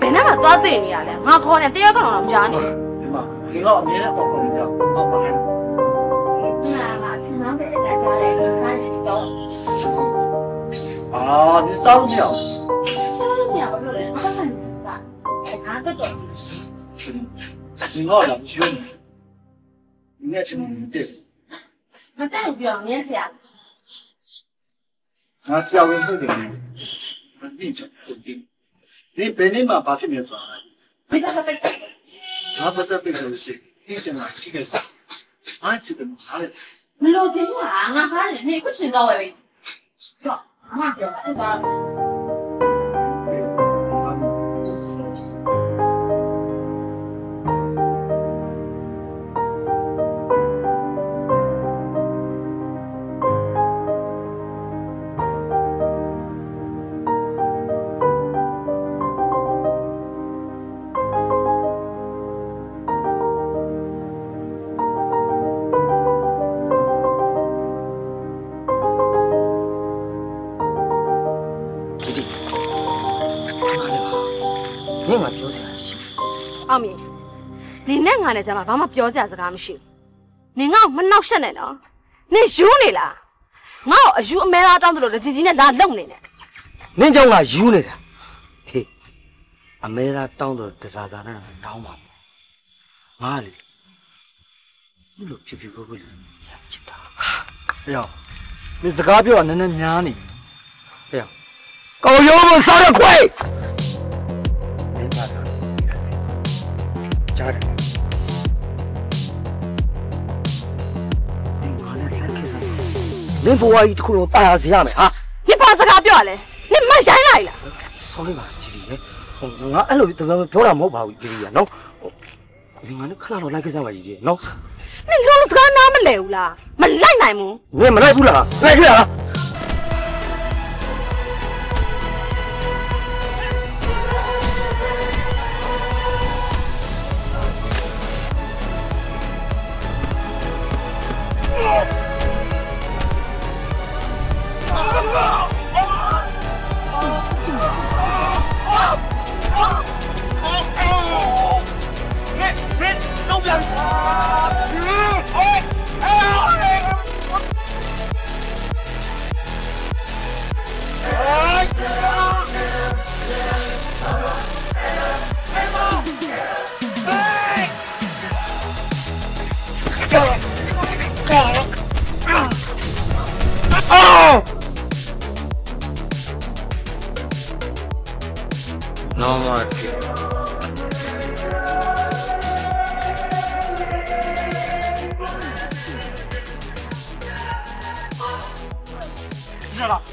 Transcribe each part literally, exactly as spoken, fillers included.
别那么多对你啊嘞，我可能第二个人家呢。 对嘛？你老明天好好的，好吧？ 那嘛，经常被人家家来给三十多。 啊，你少秒？ 少秒有人二三十个，哪个多？ 你老两句，你爱吃你的。 那代表面下。 那下文不给你，你讲对不对？你本来嘛把片面说。 没他他被。 他不是被东西，你讲啊，这个是，俺是怎么查的？ 没了解啊，俺啥人你不知道嘞？说，俺表那个。 阿明，你那俺的怎么把我表姐这个没收？你我没闹啥呢呢？你有你啦？我有没拉当到了自己呢拉弄你呢？ 你叫我有你的，嘿，阿没拉当到这啥啥呢？闹嘛，妈的，你老皮皮哥哥的，也不知道。 哎呀，你自个表能能娘你？ 哎呀，搞油门烧得快。 没办法，你看谁？家人。 恁不我一口龙打下去下面啊！ 你把这个表嘞，你没人来了。 sorry 嘛，弟弟，我俺老这个表达没跑，弟弟喏，你俺那看到那个啥玩意喏？ 你老是个哪么来啦？没来来么？ 你没来不啦？来去啊！No more. 知道。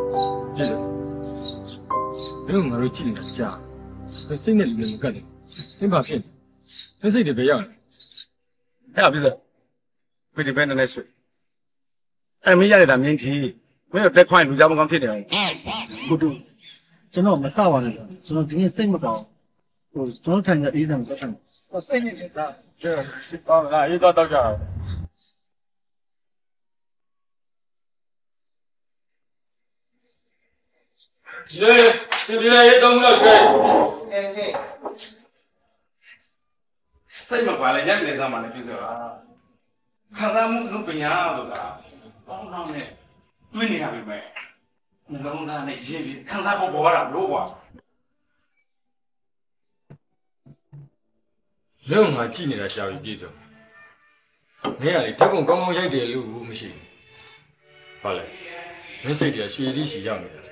记着，没有我都记你家，在心里面干的，你怕骗你？你自己别样了。 哎呀，别子，快点别拿来水。哎，没压力的免提，没有贷款，路家不刚骗的。 ကိုတူကျွန်တော်မစပါနဲ့ကျွန်တော်ဒီနေ့စိတ်မကောင်းဟိုကျွန်တော်ထိုင်တဲ့အေးစံကိုတက်တယ်ဟိုစိတ်နေနေတာ这到了，一到到家。这这边也等不了去。 哎哎，စိတ်မပါလဲညနေစားမှလည်းပြည့်စုံတာခံစားမှုလုံးပညာဆိုတာပေါင်းတော့နဲ့တွေးနေရပြီမဲ့နှလုံးသားနဲ့ရင်းပြီးခံစားဖို့ပေါ်လာလို့ကွာလုံးငါကြည့်နေတာကြာပြီပြည့်စုံမင်းကလေဓာတ်ပုံကောင်းကောင်းရိုက်တယ်လို့မရှိဘူးဘာလဲမင်းစိတ်တည်းရွှေတိစီရောက်နေတာ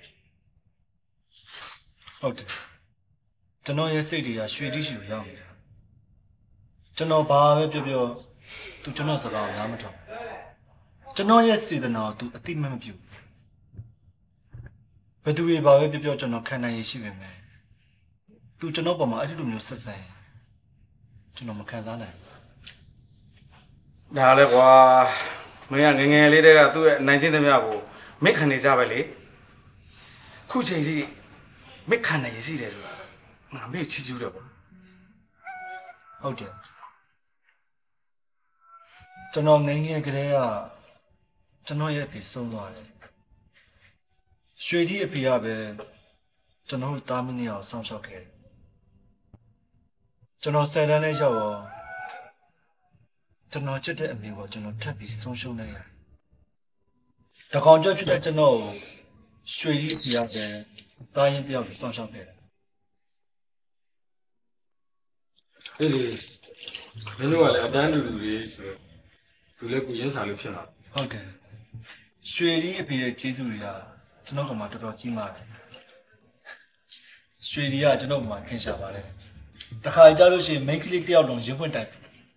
ဟုတ်တယ်ကျွန်တော်ရဲ့စိတ်တွေကရွှေတိရှူရောက်နေတာကျွန်တော်ဘာပဲပြောပြောသူကျွန်တော်စကားကိုနားမထောင်ကျွန်တော်ရဲ့စေတနာကိုသူအတိမမပြုဘယ်သူတွေဘာပဲပြောပြောကျွန်တော်ခံနိုင်ရရှိပေမဲ့သူကျွန်တော်ပေါ်မှာအဲ့ဒီလိုမျိုးဆက်ဆံကျွန်တော်မခံစားနိုင်ဘူးဒါလည်းကွာမင်းကငငယ်လေးတည်းကသူ့ရဲ့နိုင်ချင်းသမျှကိုမိခံနေကြပဲလေခုချိန်ကြီးမိခံနိုင်ရရှိတယ်ဆိုတာငါမေ့ချီကျူးတော့ပေါ့ဟုတ်တယ်ကျွန်တော်ငငယ်ကလေးကကျွန်တော်ရဲ့အဖေဆုံးသွားတယ်ရွှေဒီအဖေကပဲကျွန်တော်တို့တာမင်းနေအောင်စောင့်ရှောက်ခဲ့တယ်ကျွန်တော်ဆယ်တန်းလေးရောက်တော့ကျွန်တော်ချစ်တဲ့အမေကိုကျွန်တော်ထပ်ပြီးဆုံးရှုံးလိုက်ရတယ်။တကောင်ကြွဖြစ်တဲ့ကျွန်တော်ကိုရွှေကြီးပြရတဲ့တာရင်တယောက်ကိုစောင့်ရှောက်ခဲ့တယ်အေးလေမင်းတို့ကလည်းအတန်းတူတူလေးဆိုတော့သူလည်းကိုရင်းစားလို့ဖြစ်မှာ။ဟုတ်တယ်။ရွှေကြီးအဖေရဲ့ကျေးဇူးတွေကကျွန်တော်ကမှတော်တော်ကြီးမားတယ်။ရွှေကြီးကကျွန်တော်ကမှခင်ရှာပါတယ်။တခါကြလို့ရှိရင် main click တယောက်လုံးရင်ဖွင့်တိုင်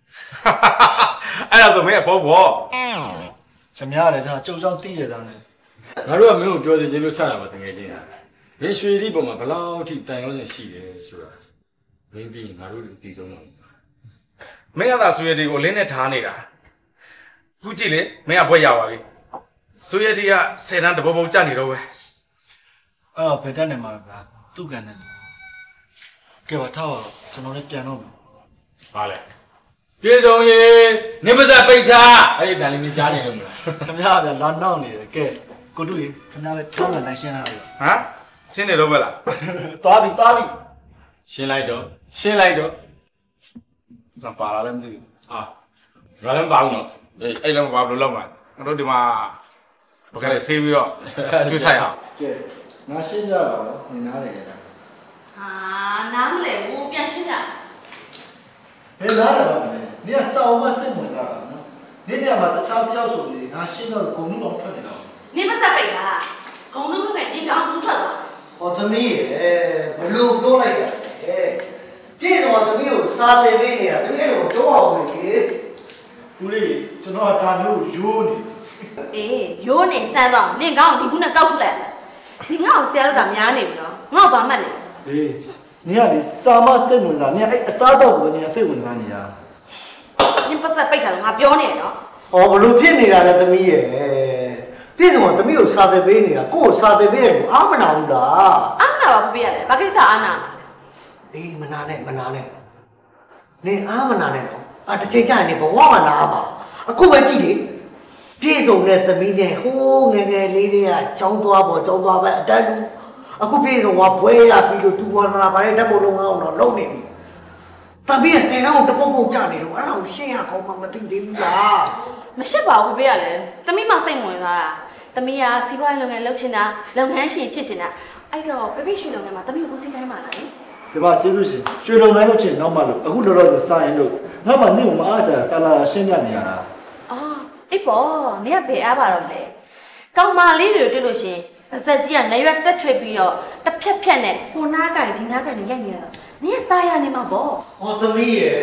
အဲ့ဒါဆိုမင်းအဘောဘောကျွန်များရတယ်ဗျာကြုံကြောင်းတည်ရတာနဲ့ငါတို့ကမင်းကိုပြောစီခြင်းလို့စတာပါတကယ်ချင်းဟာမင်းရွှေဒီပုံမှာဘလောက်ထိတန်ရောစင်ရှိတယ်ဆိုတာမင်းပြီးငါတို့ဒီဆုံးတော့မင်းကသာဆွေရတီကိုအလင်းနဲ့ထားနေတာခုကြည့်လေမင်းကဘွက်ရပါပြီဆွေရတီကဆယ်တန်းတပုံပုံကြနေတော့ပဲအဲ့တော့ဘယ်တက်နေမှာဗျာသူ့ကန်နဲ့ကဲပါထားပါကျွန်တော်လည်းပြန်တော့မယ်ဟာလေပြေဆုံးရေနေပါစပိတ်ထားအဲ့ဒီတန်လေးမကြားနေလို့မလားခင်ဗျားဗျာလာနောက်နေတယ်ကဲကိုတူကြီးခင်ဗျားလည်းထောင်းလာနိုင်ရှင်းရတယ်ဟမ်ရှင်းနေတော့ပဲလားသွားပြီသွားပြီရှင်းလိုက်တော့ရှင်းလိုက်တော့စံပါလာလည်းမသိဘူးဟာငါလည်းမပါဘူးနော်အေးအဲ့လည်းမပါဘူးလို့လောက်မှာငါတို့ဒီမှာဘယ်ကလေးဆေးပြီးတော့ကျွေးဆိုင်အောင်ကဲငါရှင်းကြပါတော့နေနားလေလားဟာနားမလဲဘူးပြန်ရှင်းကြဘယ်နားလဲနေကစောင်းမစိတ်မစားဘူးနော်နေနေမှာတခြားတယောက်ဆိုလေငါရှင်းတော့ဂုံလုံးတော့ထွက်နေတော့နေမဆက်ပိတ်တာဂုံလုံးလုံးနဲ့နေကောင်းဘူးထွက်သွားဟောသမီးရဲ့ဘလို့ပြောလိုက်တာအဲပြည့်စုံသမီးကိုစားတယ်ပေးနေတာသမီးအဲ့လိုတော့အောင်လေဦးလေးကျွန်တော်ကဒါမျိုးရိုးနေအေးရိုးနေစမ်းတော့နင်ကောင်းဒီဘူးနဲ့ကောက်ထုတ်လိုက်နင်ငါ့ကိုဆရာတို့ကများနေပြီနော်ငါ့ကိုဘာမှတ်နေဟေးနေကလေစာမစိတ်ဝင်စားနေအဲ့အစားတော့ကိုနေစိတ်ဝင်စားနေတာနင်ပတ်ဆက်ပိတ်တာလို့ငါပြောနေတယ်နော်ဟောဘလို့ဖြစ်နေတာလဲသမီးရဲ့ပြည့်စုံသမီးကိုစားတယ်ပေးနေတာကိုယ့်ကိုစားတယ်ပေးတယ်ကိုအားမနာဘူးလားအာနာပါပြပြရတယ်ဘာကိစ္စအာနာအေးမနာနဲ့မနာနဲ့နေအားမနာနဲ့တော့အတစ်ချိန်ကျရင်နေဘဝမှာနာပါအခုပဲကြည့်လေပြည့်စုံတဲ့သမီးနဲ့ဟိုးငယ်ငယ်လေးတွေကကြောင်းသွားပေါ်ကြောင်းသွားပဲအတန်းအခုပြည့်စုံကဘွဲရပြီးလို့သူဝါနာပါတဲ့ဓာတ်ပုံလုံးအောင်တော့လုံနေပြီသမီးရဲ့ဆယ်နှောင်းတပုတ်ပုတ်ကြနေတော့အဲ့ဒါကိုရှင်းရကောင်းမှမသိသေးဘူးလားမရှိပါဘူးပြပြရတယ်တမိမစိတ်ဝင်သွားတာတမိကစီးပွားရေးလုပ်ငန်းလုပ်ချင်တာလုပ်ငန်းရှင်ဖြစ်ချင်တာအဲ့တော့ပြပြရွှေလုပ်ငန်းမှာတမိကိုစီးတိုင်းမှာလားဒီမှာကျေးဇူးရှင်ရွှေလုံတိုင်းလို့ချင်းနောက်မှလို့အခုလောလောဆယ်စာရင်လို့ငါမှနေကိုမအားကြဆာလာရှင်းပြနေရတာအော်အေးပေါ့နင်ကဘယ်အားပါတော့လဲကောင်မလေးတွေတွေ့လို့ရှင်ပါဇက်ကြီးကနေရွက်တက်ချွေပြီးတော့တစ်ဖြက်ဖြက်နဲ့ဟိုနားကန်ဒီနားကန်နေရိုက်နေတာနင်ကตายရနေမှာပေါ့ဟောသမီးရဲ့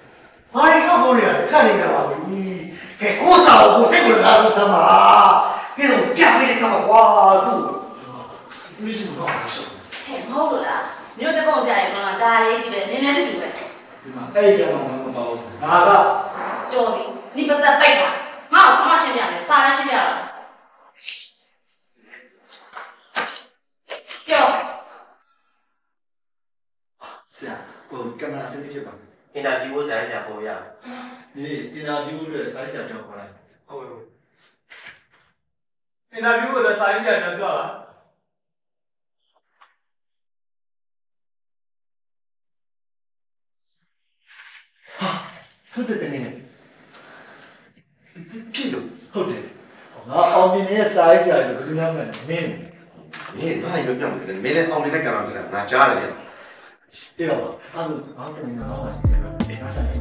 ဘာလို့ဆောက်ဖို့ရလဲခက်နေတာပါဘူးကဲကိုစားကိုစိတ်ဝင်စားလို့စမ်းပါ别说变没得什么花度。 没什么好说。 嘿，好了啦，你说这公家也讲大爷几呗，年年都住呗。 哎，这嘛嘛嘛，哪个？ 对，你不是在背吗？妈，妈妈先变了，啥也先变了。有。 是啊，我刚刚身体不好。 你那比我三下不一样。 你你那比我这三下正过来。 哦哟。你那比我这三下正过来。 ဟုတ်တယ်တကယ်ပြည်စုဟုတ်တယ်ငါအောင်မြင်နေတဲ့စာရေးဆရာကြီးဘယ်သူမှမလဲမင်းမင်းဘာလို့ပြောမလဲမင်းလည်းအောင်နေတဲ့ကံတော့ငါကြားတယ်အေးတော့အဲ့ဒါဘာလို့လဲငါ့ဘာအေးပါစား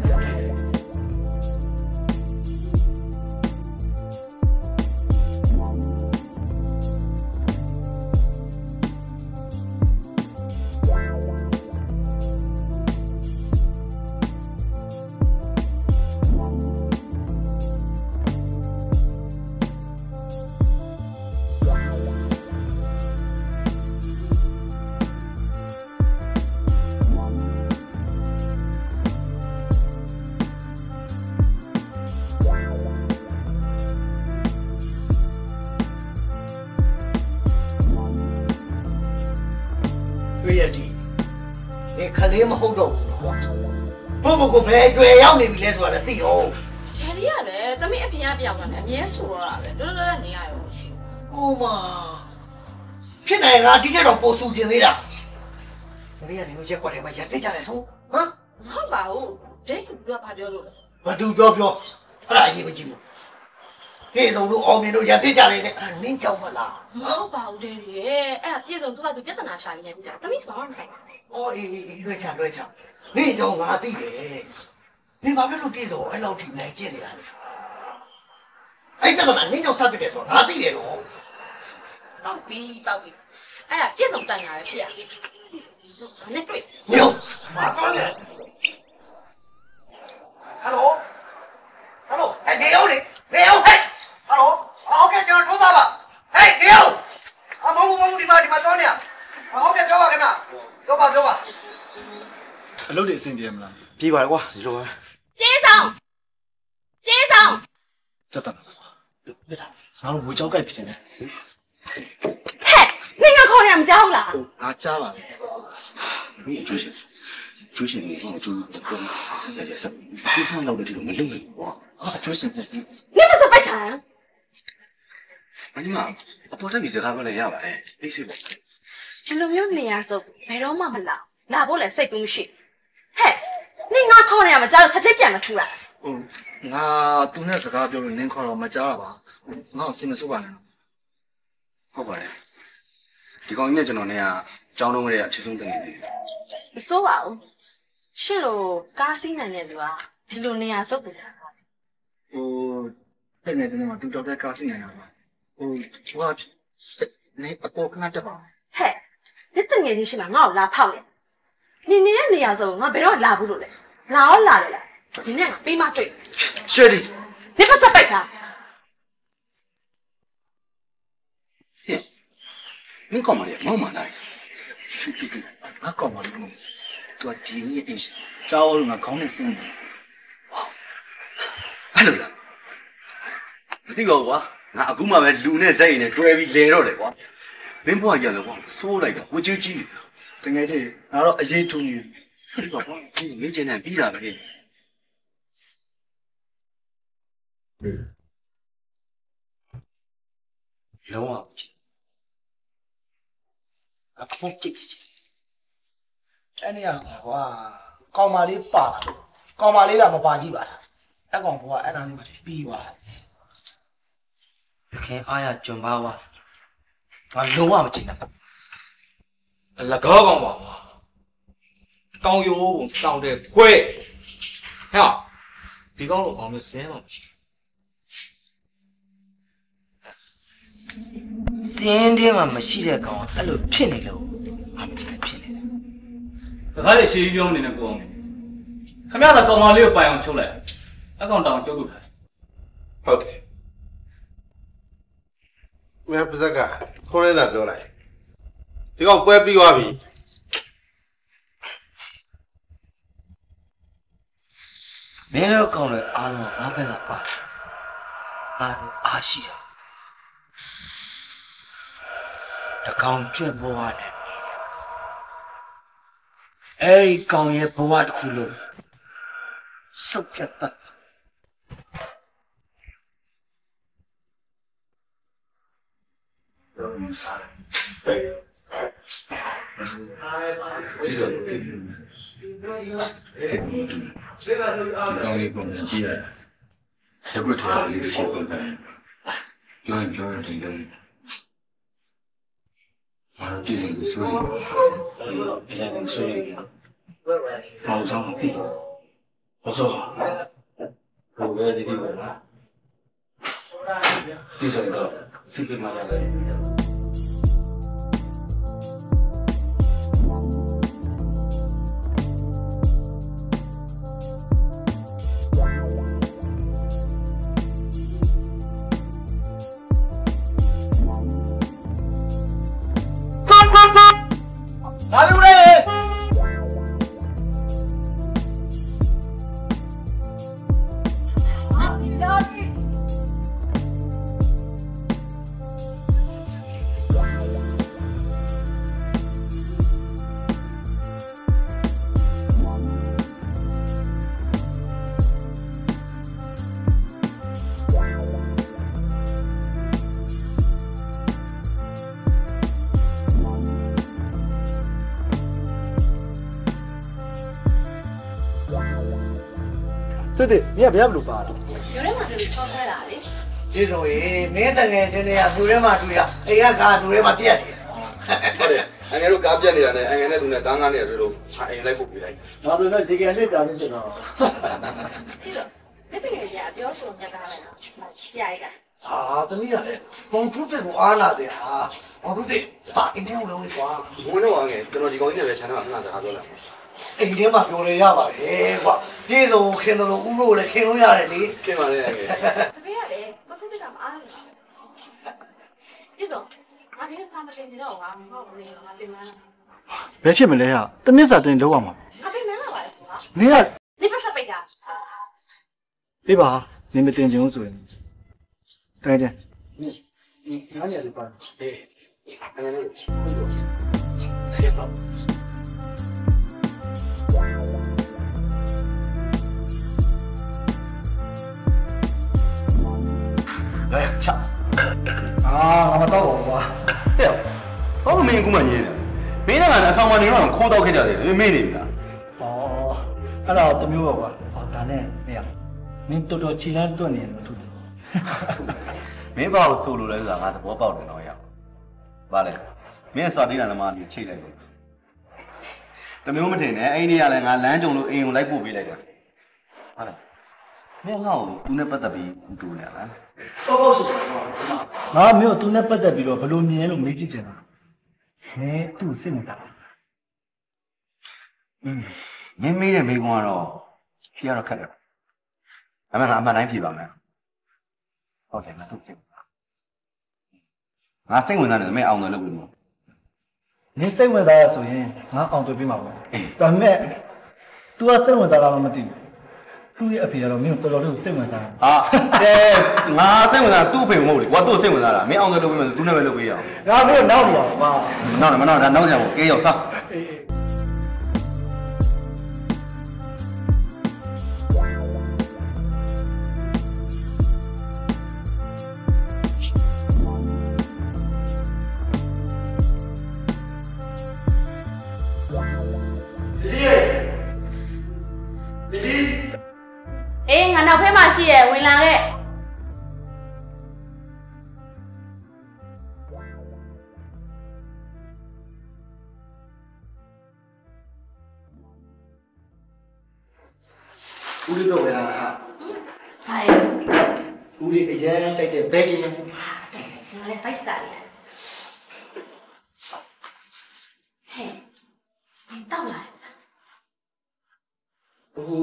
လေးမဟုတ်တော့ဘူးဘုံကိုဘယ်ကျွဲရောက်နေပြီလဲဆိုတာလည်းသိအောင်ဒါရီကလည်းသမီးအပြင်အပြောင်းလာတယ်အမြဲဆိုတော့တာပဲလွတ်လွတ်လပ်လပ်နေရရောရှိဟိုမှာဖြစ်နေငါဒီတက်တော့ပို့ဆူခြင်းသေးတာတကယ်ကနေရက်ကွက်ထဲမှာရက်ပြကြတယ်ဆိုဟမ်မဟုတ်ပါဘူးဒိတ်ကဘာပြောလို့လဲဘာသူပြောပြောအဲ့ဒါအရေးမကြီးဘူးပြေဆုံးလို့အောင်မြင်လို့ရက်ပြကြတယ်တဲ့အဲ့ဒါနင်းကြောက်မလားမဟုတ်ပါဘူးဒိတ်ရဲ့အဲ့ဒါပြေဆုံးသူကသူပြဿနာရှာနေပြီလားသမီးကဘာမှမဆိုင်ပါဘူးအော်အေးအေးလွှဲချလွှဲချနေကြောင်ငါသိတယ်နင်ဘာဖြစ်လို့ပြေဆုံးအဲ့လောက်ထိနိုင်ကျင်နေတာလဲအဲ့ဒါကနင်းကြောင်စပစ်တယ်ဆိုတော့ငါသိတယ်နော်တောက်ပြီးတောက်ပြီးအဲ့ဒါပြေဆုံးတိုင်ရတယ်ဖြစ်ရပြေဆုံးဘာနဲ့တွေ့ညို့မာကောင်းတယ်ဟယ်လိုဟယ်လိုအဲ့ဒီအောင်လေနေအောင်ဟဲ့ဟယ်လိုโอเคကျွန်တော်ထိုးသားပါဟဲ့နေအောင်အမောင်မောင်ဒီမှာဒီမှာတော့နေရโอเคပြောပါခင်ဗျပြောပါပြောပါအလုပ်တွေအဆင်ပြေမလားပြေးပါလေကွာဒီလိုပဲကျေးဆောင်ကျေးဆောင်တက်တာပါပြတာငါတို့ငွေကြောက်ကြိုက်ဖြစ်နေတယ်ဟဲ့နင်ကခေါ်နေမှမကြောက်လားငါကြားပါလေမင်းအကျိုးရှင်ကျိုးရှင်ကိုကျိုးစပွန်ဆက်ဆက်ဆက်ဒီဆောင်လောက်တဲ့ဒီလိုမလုပ်နိုင်ဘူးကွာအကျိုးရှင်နင်မစပိုက်ထားအညီမအပေါ်တက်ပြီးစကားပြောလဲရပါတယ်အိတ်စိတ်ပေါ့ဒီလိုမျိုးနေရဆိုဘယ်တော့မှမလာလာဖို့လည်းစိတ်ကူးမရှိဟဲ့နင်ငါခေါ်နေမှကြောက်ချက်ချက်ပြန်မထူတာဟုတ်ငါသူနဲ့စကားပြောလို့နင်းခေါ်တော့မကြားတာပါငါ့ကိုစိတ်မဆိုးပါနဲ့ဟုတ်ပါတယ်ဒီကောင်ကြီးနဲ့ကျွန်တော်နဲ့ကကြောင်းတုံးကလေးကအချစ်ဆုံးတင်နေတယ်မစိုးပါဘူးရှင့်လိုကားစီးနိုင်တဲ့လူကဒီလိုနေရစုပ်ပူတာဟိုတဲ့နေတယ်မှာသူတော့တဲ့ကားစီနေတာပါဟိုဟိုကနေအပေါ်ခဏတက်ပါဟဲ့ဒီတငယ်ချင်းရှိမှငါ့ကိုလာဖောက်တယ်နင်နေရနေရဆိုငါဘယ်တော့လာဘူးလို့လဲလာရောလာတယ်လားဒီနဲ့ငါပေးမတွေ့ရွှေဒီနင်ကစပိုက်ထားမင်းကောင်မလေးမောက်မှလာရှူတူတူငါကောင်းပါလို့သူကဒီနေ့အင်းကြောက်လို့ငါခေါင်းနဲ့ဆင်းတယ်အဲ့လိုလားမသိပါဘူးကွာငါအခုမှပဲလူနဲ့ဇက်ရည်နဲ့တွဲပြီးလဲတော့တယ်ကွာမင်းဘွားကြီးလည်းကွာစိုးလိုက်တာဝကြူးကြီးတကယ်တည်းငါတော့အရေးထူနေဒီကွာဒီမင်းကျင်နဲ့ပြီးတာပဲလုံးဝကြည့်အဖုန်းကြည့်ကြည့်အဲ့နေရကွာကောင်မလေးပါကောင်မလေးကမပါကြည့်ပါလားအဲ့ကောင်ကအဲ့နာလေးမှပြီးသွားခင်အားရကျွန်ပါဝါငါလုံးဝမကြည့်နဲ့လကောက်ကောင်ပါကွာကောင်းရိုးပုံစောင်းတဲ့ခွဲဟဲ့ဒီကောင်တော့အောင်လို့စင်းတော့မရှိစင်းတင်းမှာမရှိတဲ့ကောင်အဲ့လိုဖြစ်နေလို့ငါမကြည့်ဖြစ်နေတယ်စကားလေးရှင်းပြောနေတယ်ကိုအောင်ခမရတာကောင်မလေးကိုပိုင်အောင်ချုပ်လိုက်အကောင်တောင်ကျုပ်ထုတ်ထားဟုတ်တယ်မင်းပါဇက်ကခေါင်းလိုက်တာပြောလိုက်ဒီကောင်ပွဲပြီးသွားပြီမင်းတို့ကောင်လည်းအားလုံးငါဘက်ကပါအားအားရှိတာတကောင်ကျွတ်ဘဝနဲ့အဲ့ဒီကောင်ရဲ့ဘဝတစ်ခုလုံးစုပ်ပြတ်တတ်ဒီစက်တင်ဒီကောင်လေးပုံကြည့်ရဆက်ပြီးထားလေးရှိပုံပဲပြောရင်ပြောရင်လည်းအားကြည့်ရင်ဆိုရင်ပြန်ဆိုရင်မောင်ဆောင်ပြီဘောစောဘောပဲဒီလိုလားဒီစက်တော့ဖိပြမလာတယ်လာပြီဦးလေးဟာဒီလာပြီတဲ့တဲ့မြတ်ဘယ်လိုပါလဲရိုးထဲမှာတူချောဆွဲလာလေဒီလိုရေမင်းတငယ်ချင်းတွေကသူထဲမှာတွေ့ရအိမ်ကကာသူထဲမှာပြက်နေတယ်ဟုတ်တယ်အငယ်တို့ကားပြက်နေတာနဲ့အငယ်နဲ့သူနဲ့တန်းကားနေရဆိုလို့အိမ်လိုက်ပို့ပြလိုက်ဒါဆိုတော့ဇေကလက်တာလေးကျွန်တော်ဒီတော့လက်တကယ်ကြီးပြောဆိုညက်တာလဲဆရာကြီးကဟာတနည်းရတယ်ဘုံထုတဲ့ကိုအားလာစေဟာဘာလို့ဒီပါအင်းထဲလုံးလေးကွာဘုန်းတော်အငယ်ကျွန်တော်ဒီကောင်ကြီးနဲ့ပဲခြံထဲမှာခဏစကားပြောလိုက်အိမ်ထဲမှာပြောလဲရပါတယ်ကွာပြေဆုံးခင်တော်ဦးလို့လည်းခင်လို့ရတယ်လေခင်ပါလေအငယ်တပည့်ကလည်းမထုတဲ့ကမအားဘူးဒီဆိုငါလည်းသာမတင်တော့ငါမဟုတ်ဘူးလေငါတင်မလားဘယ်ဖြစ်မလဲဟာတနစ်စာတင်လောက်အောင်ပါငါတင်မလားပါလေကွာနင်ကနေပါစပိတ်တာအေးပါနင်မတင်ချင်ဘူးဆိုရင်တိုင်းချင်းငါညလေးပါအေးအငယ်လေး来抢！ အာငါမတော့ပါဘူးကွာဟဲ့ဘာလို့မင်းကူမညင်းလဲမင်းကလည်းအဆောင်မနေတော့ခိုးတော့ခဲ့ကြတယ်မင်းနေပြီလားဩအဲ့ဒါတမျိုးပါကွာဟောဒါနဲ့မရမင်းတော်တော်ခြေလမ်းတွန့်နေတယ်မထူးဘူးမင်းဘာလို့ဆိုလို့လဲဆိုတာငါသဘောပေါက်တယ်တော့ရပါလေမင်းစာတေးတာလည်းမချိတ်လိုက်လို့တမျိုးမတင်နဲ့အဲ့ဒီကလည်းငါလမ်းကြုံလို့အိမ်ကိုလိုက်ပို့ပေးလိုက်တယ်ဟုတ်လားမင်းငါ့ကိုသူနဲ့ပတ်သက်ပြီးတူနေလားတော့ဟုတ်စီကွာငါမျိုးသူနဲ့ပတ်သက်ပြီးတော့ဘယ်လိုမြင်လို့မေးကြည့်ချင်တာမင်းသူ့စိတ်ဝင်စားอืมမင်းမေးတဲ့မိကုန်းကတော့ဖြေရတော့ခက်တယ်အမှန်ကအမှန်တိုင်းဖြေပါမယ်ဟုတ်တယ်ငါသူ့စိတ်ငါစိတ်ဝင်စားတယ်မင်းအောင်တယ်လို့ပြောမင်းစိတ်ဝင်စားရဆိုရင်ငါအောင်တွေ့ပေးမှာပေါ့ဒါပေမဲ့ तू ကစိတ်ဝင်စားတာတော့မသိဘူးသူ့ရဲ့အဖေကတော့မင်းကိုတော်တော်လေးစိတ်ဝင်စားဟာတဲငါစိတ်ဝင်စားသူ့ဖေမဟုတ်လေကွာသူ့စိတ်ဝင်စားတာမင်းအောင်တယ်လို့ပြောမယ်သူနဲ့ပဲလုပ်ပေးရအောင်ငါမင်းနောက်နေရပါနောက်တယ်မနောက်ဒါနောက်ကြဖို့ကဲရောက်စားအေးအေးအေးငါနောက်ဖက်မှာရှိရဲ့ဝင်လာခဲ့ဦးလေးတော့ဝင်လာတာဟိုင်ဦးလေးအရင်ကြိုက်တဲ့ဘဲကြီးငါလည်းပိုက်စားရဟဲ့ဒီတော့လာဟို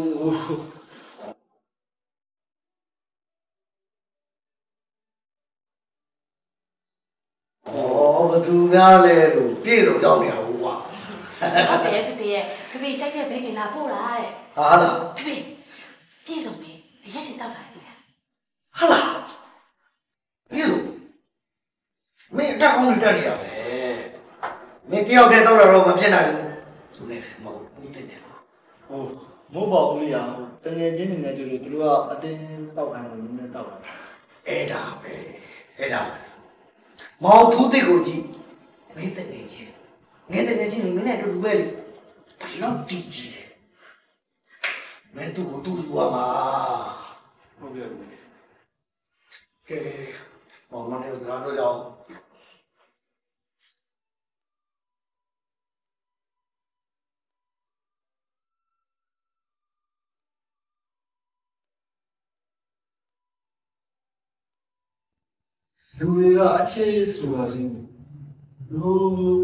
ဘသူများလဲလို့ပြေဆုံးကြောင်းနေအောင်ကွာဟုတ်တယ်ဖေဖေရဲ့ဖေဖေကြိုက်တဲ့ဘဲကလာပို့လာတဲ့ဟာလားဖေဖေပြေဆုံးပြီအရက်တွေတောက်လာတယ်ဟာလားပြေဆုံးမင်းတက်ကောင်းတက်နေရပဲမင်းတယောက်တည်းတော့တော့မဖြစ်နိုင်ဘူးသူနဲ့မဟုတ်ဘူးတဲ့တယ်ဟိုမိုးပေါ်ဦးလေးအောင်တငယ်ချင်းနေနေတူတူသူတို့ကအတင်းတောက်ခံလို့နည်းနည်းတောက်လာအဲ့ဒါပဲအဲ့ဒါမောင်ထူးတဲ့ကိုကြည့်မင်းတငယ်ချင်းငယ်တငယ်ချင်းမင်းနဲ့အတူတူပဲလေဘယ်လောက်တည်ကြည့်တယ်မင်းတို့ကိုတူတူပါမှာဟုတ်ကဲ့ကဲမောင်မနဲ့စကားတော့ကြောင်းလူတွေကအခြေဆိုတာချင်းလို့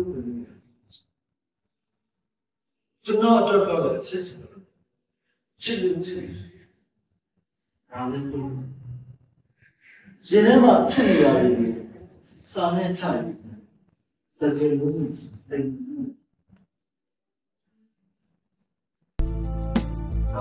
ကျွန်တော်တော့ကတော့ချစ်ချစ်လို့ချစ်အားလုံးကိုရင်ထဲမှာဖြစ်နေရတယ်စာနဲ့ချိုင်စကေလို့တယ်ဟာ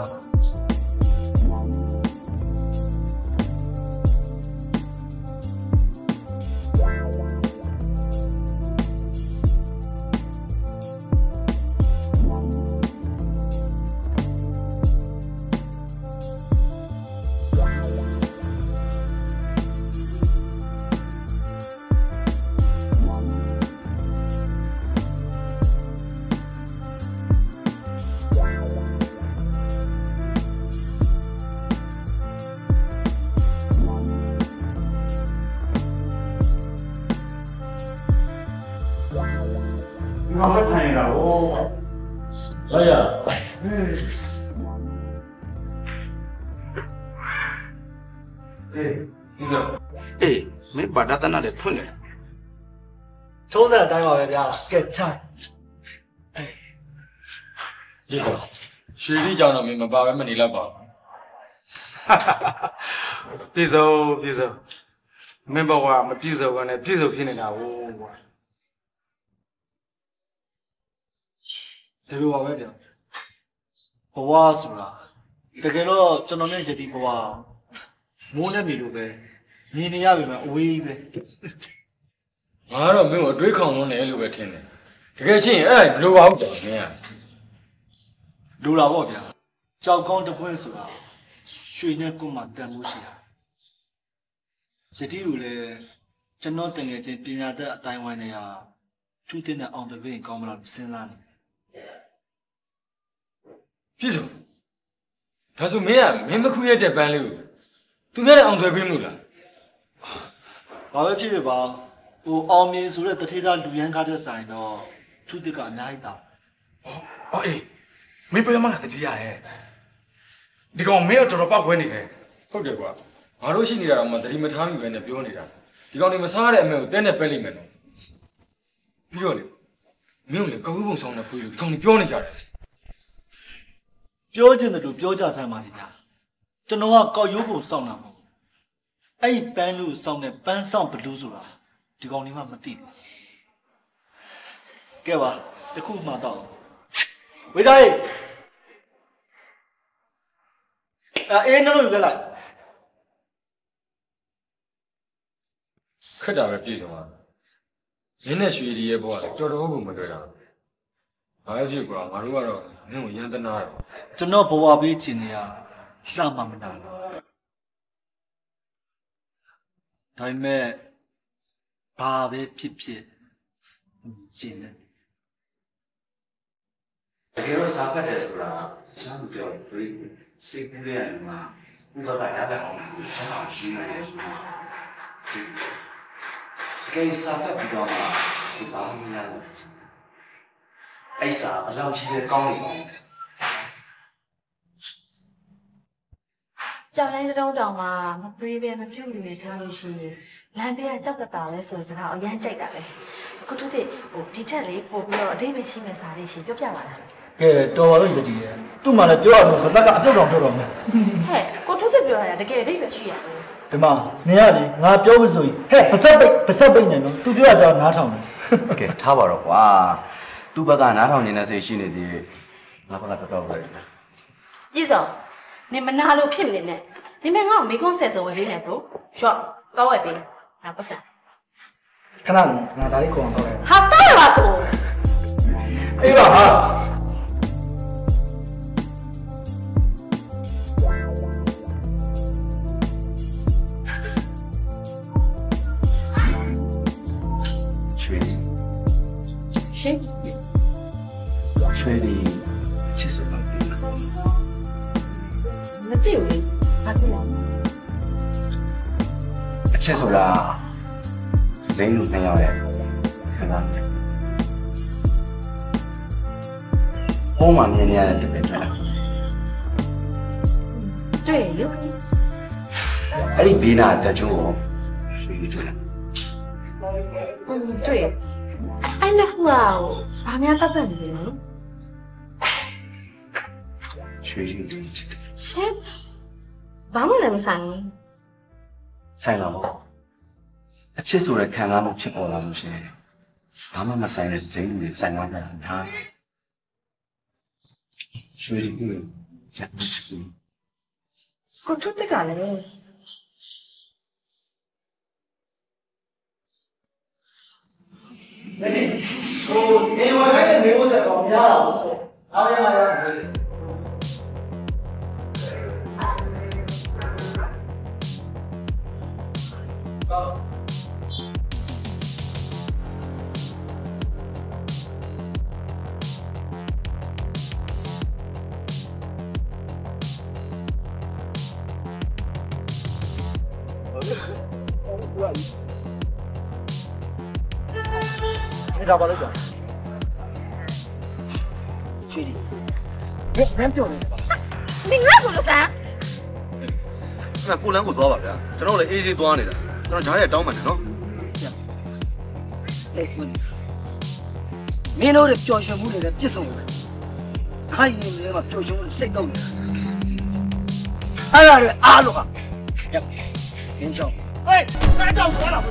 ငါမထိုင်တာဟော来呀！ အေးဒီစအေးမင်းဘာသာတနာတဲ့ဖွင့်တယ်ထုံးစံအတိုင်းပါပဲဗျာကဲချိုင်李总，学弟讲的明白吧？没你来吧？ ဒီစုံဒီစုံမင်းဘဝမပြည့်စုံကနေပြည့်စုံဖြစ်နေတာဟိုကွာဒီလိုပါပဲဗျာဘဝဆိုတာတကယ်တော့ကျွန်တော်နဲ့ယတိဘဝမိုးနဲ့မြေလိုပဲမြင်နေရပြီမှာအဝေးပဲငါတော့မင်းကိုအတွေးခေါင်လုံးတယ်လို့ပဲထင်တယ်တကယ်ချင်းအဲ့ဒါမလိုပါဘူးကွာမင်းကလိုတာပေါ့ဗျာကြောက်ကောင်းတစ်ပွင့်ဆိုတာရွှေနဲ့ကွန်မှတန်မှုရှိတာယတိကိုလည်းကျွန်တော်တကယ်ချင်းပညာတတ်အတိုင်းဝိုင်းနေရထူးတဲ့အောင်တပင်းကောင်းမလားစဉ်းစားနေပြည့်စုံဒါဆိုမင်းကမင်းမခုရဲ့တဲ့ပန်းလေးကိုသူများနဲ့အောင်သွဲပေးမလို့လားဘာပဲဖြစ်ဖြစ်ပါဟိုအောင်မြင်ဆိုတဲ့တထေးသားလူရန်ကားတဲ့ဆိုင်တော့ထူးတဲ့ကအများကြီးတောင်းဟောအေးမင်းပြောမှတကြီးရရဲ့ဒီကောင်မင်းတော့တော်တော်ပောက်ခွဲနေတယ်ဟုတ်တယ်ကွာငါတို့ရှိနေတာတော့မှတတိမထားမိပဲနဲ့ပြောနေတာဒီကောင်တွေမစားတဲ့အမေကိုတဲနဲ့ပက်လိမ့်မယ်နော်ပြီးတော့လေမင်းကိုလေကောက်ဘူးပုံဆောင်တဲ့ဖွေးလို့ဒီကောင်တွေပြောနေကြတယ်ပြောချင်တယ်လို့ပြောကြစမ်းပါလိမ့်များကျွန်တော်ကကောက်ရိုးပုံစောင့်တာမဟုတ်အဲ့ပန်းလူစောင့်တဲ့ပန်းဆောင်ဘလူးဆိုတာဒီကောင်လေးမှမသိဘူးကဲပါတခုမှတော့ဝေးတိုင်းအေးနှလုံးယူခဲ့လိုက်ခက်တာပဲပြည်စုံပါမင်းနဲ့ရွှေဒီရဲ့ဘဝတော်တော်ကိုမတွေ့တာဘာဖြစ်ကွာငါတို့ကတော့မင်းကိုရန်တနာတော့ကျွန်တော်ဘဝပေးချင်နေရလှမှမနာတော့ဒါပေမဲ့ဘာပဲဖြစ်ဖြစ်ကျင်တယ်တကယ်တော့စားဖတ်တယ်ဆိုတာချမ်းပြော free စိတ်ကူးတဲ့မှာဥပဒေရတဲ့အောင်ကိုဆက်အောင်ရှင်းနေဆိုတာကိစ္စပဲပြီးတော့မှဒီဘာမှမရဘူးအဲ့စာအလောက်ကြီးတဲ့ကောင်းနေပါကြောင်တိုင်းတုံးတောင်မှာမပြေးပဲမပြုတ်လူနေထားလို့ရှိရင်လမ်းဘေးကကြောက်ကတာလဲဆိုတဲ့စကားအရန်ကြိုက်တာပဲအခုทุกတဲ့ဟိုဒီထက်လေးပို့ပြီးတော့အတိတ်ပဲရှိနေစားလေးရှင်ပြောပြပါလားကဲတော်ပါလို့ယတိရဲ့သူ့မှာလည်းပြောရတော့ဗဇက်ကအပြုတ်တော်ပြောတော်မယ်ဟဲ့ကိုทุกတဲ့ပြောရတာတကယ်အတိတ်ပဲရှိရတယ်ဒီမှာနေရလေငါပြောလို့ဆိုရင်ဟဲ့ဗဇက်ပိတ်ဗဇက်ပိတ်နေနော်သူပြောရကြနားထောင်တယ်ကဲထားပါတော့ကွာသူ့ဘက်ကနားထောင်နေတဲ့စိတ်ရှိနေသေးငါဘက်ကတော့ပဲပြည့်စုံနေမနာလို့ဖြစ်မနေနဲ့ဒီမဲ့ငါ့ကိုမေကွန်းဆက်ဆိုဝယ်ပေးမယ်ဆိုရှော့ကောက်ဝယ်ပေးငါပတ်စံခဏငါဒါလေးခေါ်အောင်တော့ဟာတော့ရပါဆိုအေးပါဟာရွှေရှင်ရွှေဒီချစ်စပါပြီမသိဘူးလေဘာဖြစ်လဲအချစ်ဆိုတာဇိမ်းလူနှစ်ယောက်ရဲ့ခံစားတယ်ဘုံမှာမြင်နေရတဲ့တပည့်တွေ့လားတွေ့ရလို့အဲ့ဒီဘေးနာတက်ချိုးကိုရွှေတွေ့လားတွေ့ရအဲ့နှစ်ခုကဘာများပတ်သက်နေလဲနော်ရွှေချင်းချစ်တယ်ရှင်ဘာမှလည်းမဆိုင်ဘူးဆိုင်လာပေါ့အချစ်ဆိုတဲ့ခံစားမှုဖြစ်ပေါ်လာလို့ရှိရင်ဘာမှမဆိုင်တဲ့ဇိမ်းလူတွေဆိုင်သွားကြတာဒါရွှေချင်းကိုရမ်းချစ်ဘူးကိုထုတ်တက်ကလည်းနေဟိုနေဝိုင်းနဲ့မေဖို့ဆက်တော့မရဘူးအားရရရဒါပါလို့ကြောက်ချွေးဒီဘယ်ဘယ်ပြောနေလဲနင်ငါ့ကိုလို့စမ်းငါကိုလန်းကိုသွားပါဗျာကျွန်တော်လည်းအေးအေးသွားနေတာကျွန်တော်ဂျားရဲ့တောင်းပန်တယ်နော်လေကွန်းမင်းတို့ပျော်ရွှင်မှုတွေလည်းပြည့်စုံတယ်ခိုင်ရင်လည်းမပျော်ရွှင်မှုစိတ်တော့တယ်အဲ့ဒါတွေအားလုံးဟာရင်းချောင်းဟေးကားကြောက်သွားလား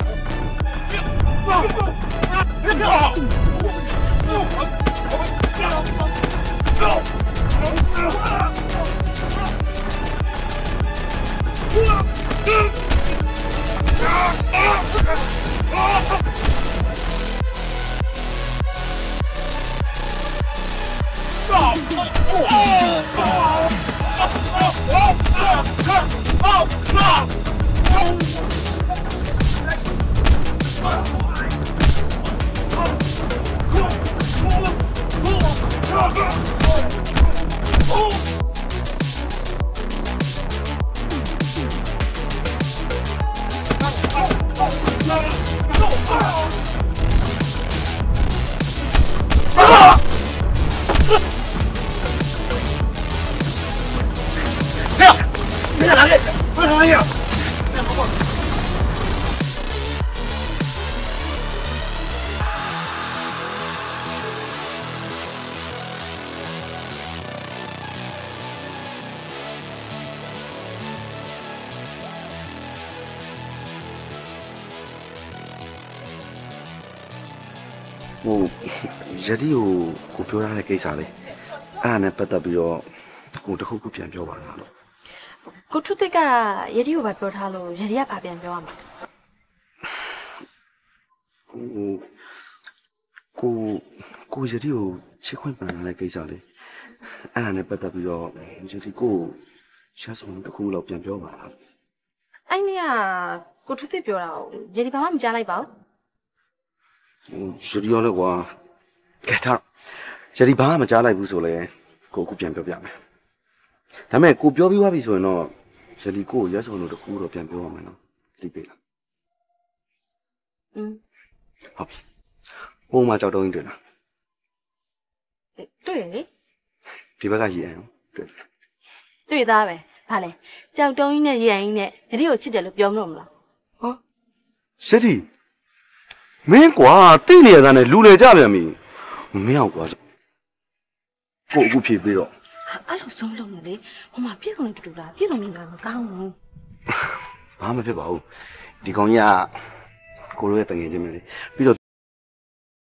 ဟိုယတိကိုကိုပြောရတဲ့ကိစ္စလေးအဲ့ဒါနဲ့ပတ်သက်ပြီးတော့ကိုတခုခုပြန်ပြောပါလားလို့ကိုထုတ်တက်ကယတိကိုဘာပြောထားလို့ယတိကဘာပြန်ပြောရမှာဟိုကိုကိုယတိကိုချစ်ခွင့်ပန်လာတဲ့ကိစ္စလေးအဲ့ဒါနဲ့ပတ်သက်ပြီးတော့ယတိကိုရှားစုံတခုလောက်ပြန်ပြောပါလားအဲ့နေ့ကကိုထုတ်တက်ပြောတာယတိဘာမှမကြားလိုက်ပါဘူးဟိုယတိရောလဲကွာကဲထားယတိဘာမှမကြားလိုက်ဘူးဆိုလဲကိုအခုပြန်ပြောပြမယ်ဒါပေမဲ့ကိုပြောပြီးသွားပြီဆိုရင်တော့ယတိကိုရဲစုံလို့တခုတော့ပြန်ပြောရမယ်နော်သိပြီလားอืมဟုတ်ပြီဟိုမှာကြောက်တုံးကြီးတွေ့လားတွေ့လေဒီဘက်ကရည်အောင်တွေ့တွေ့သားပဲဘာလဲကြောက်တုံးကြီးနဲ့ရေရင်ကြီးနဲ့ယတိကိုချစ်တယ်လို့ပြောမလို့မလားဟာယတိမင်းကွာတိနေရတာနဲ့လူလေကြပြန်ပြီမင်းအောင်ကွာကိုအခုဖြေပြီးတော့အဲ့လိုဆုံးလုံးနေလေဟိုမှာပြည့်စုံနေတူတူလားပြည့်စုံနေတာမကောင်းဘူးဘာမှမဖြစ်ပါဘူးဒီကောင်ကြီးကကိုလိုရဲ့တငယ်ချင်းပဲလေပြီးတော့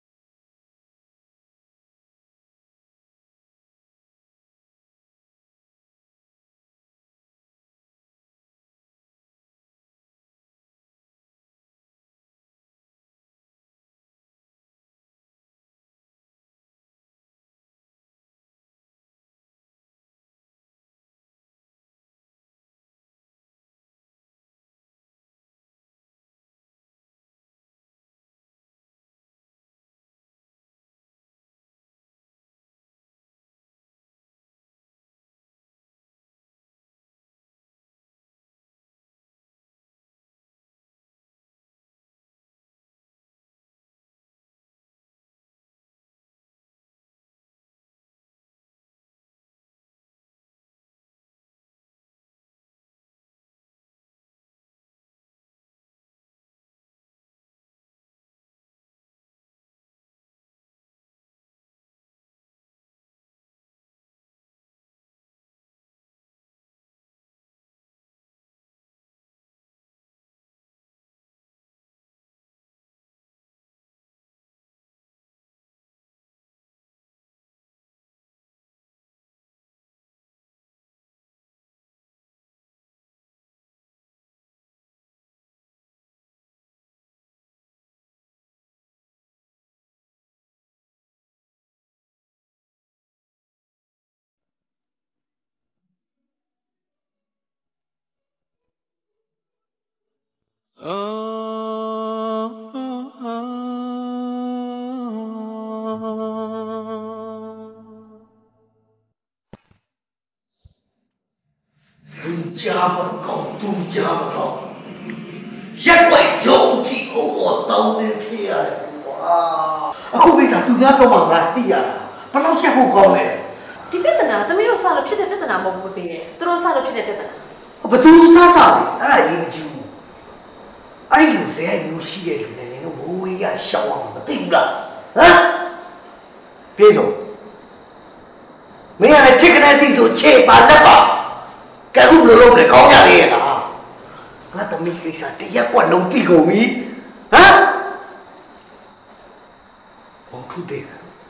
家不高，都家不高，一怪有的我当年天啊！哇，အခုကိစ္စသူများတော့မှငါသိရတာဘယ်လောက်ရှက်ဖို့ကောင်းလဲဒီပြဿနာသမီးတို့စလို့ဖြစ်တဲ့ပြဿနာမဟုတ်ဘူးပေးတယ်သူတို့စလို့ဖြစ်တဲ့ပြဿနာဘသူစားစားလဲအဲ့ဒါရေးမကြည့်ဘူးအဲ့ဒီလိုဇဲမျိုးရှိတဲ့လူနဲ့လည်းဝဝေးရရှောက်အောင်မသိဘူးလားဟမ်ပြေဆုံးမင်းကလည်းထိကနေစီဆိုခြေပါလက်ပါကဲခုဘယ်လိုလုပ်လဲကောင်းကြလေရလားငါသမီးကိစ္စတရက်ကွက်လုံးပြီးကုန်ပြီဟမ်ဘောထုတဲ့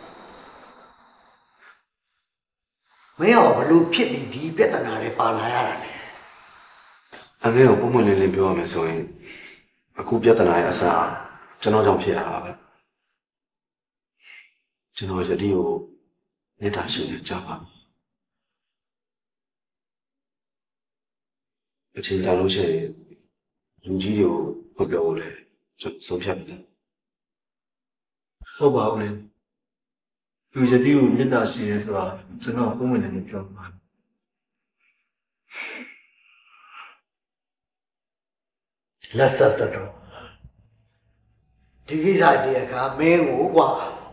မင်းရောဘယ်လိုဖြစ်ပြီးဒီပြဿနာတွေပါလာရတာလဲအငယ်ကိုပုံမှန်လေးလေးပြောရမယ်ဆိုရင်အခုပြဿနာရဲ့အစကျွန်တော်ကြောင့်ဖြစ်ရတာပဲကျွန်တော်ယတိကိုမေတ္တာရှိနေကြပါအချိန်ကြာလို့ရှိရင်လူကြီးတွေကိုမပြောဘူးလေကျွန်တော်ဆုံးဖြတ်ပြီဟုတ်ပါဘူးလေသူယတိကိုမေတ္တာရှိရဲဆိုတာကျွန်တော်ပုံမှန်နဲ့ပြောမှာလက်ဆက်တော့ဒီကိစ္စတည်းကမင်းကိုကွာ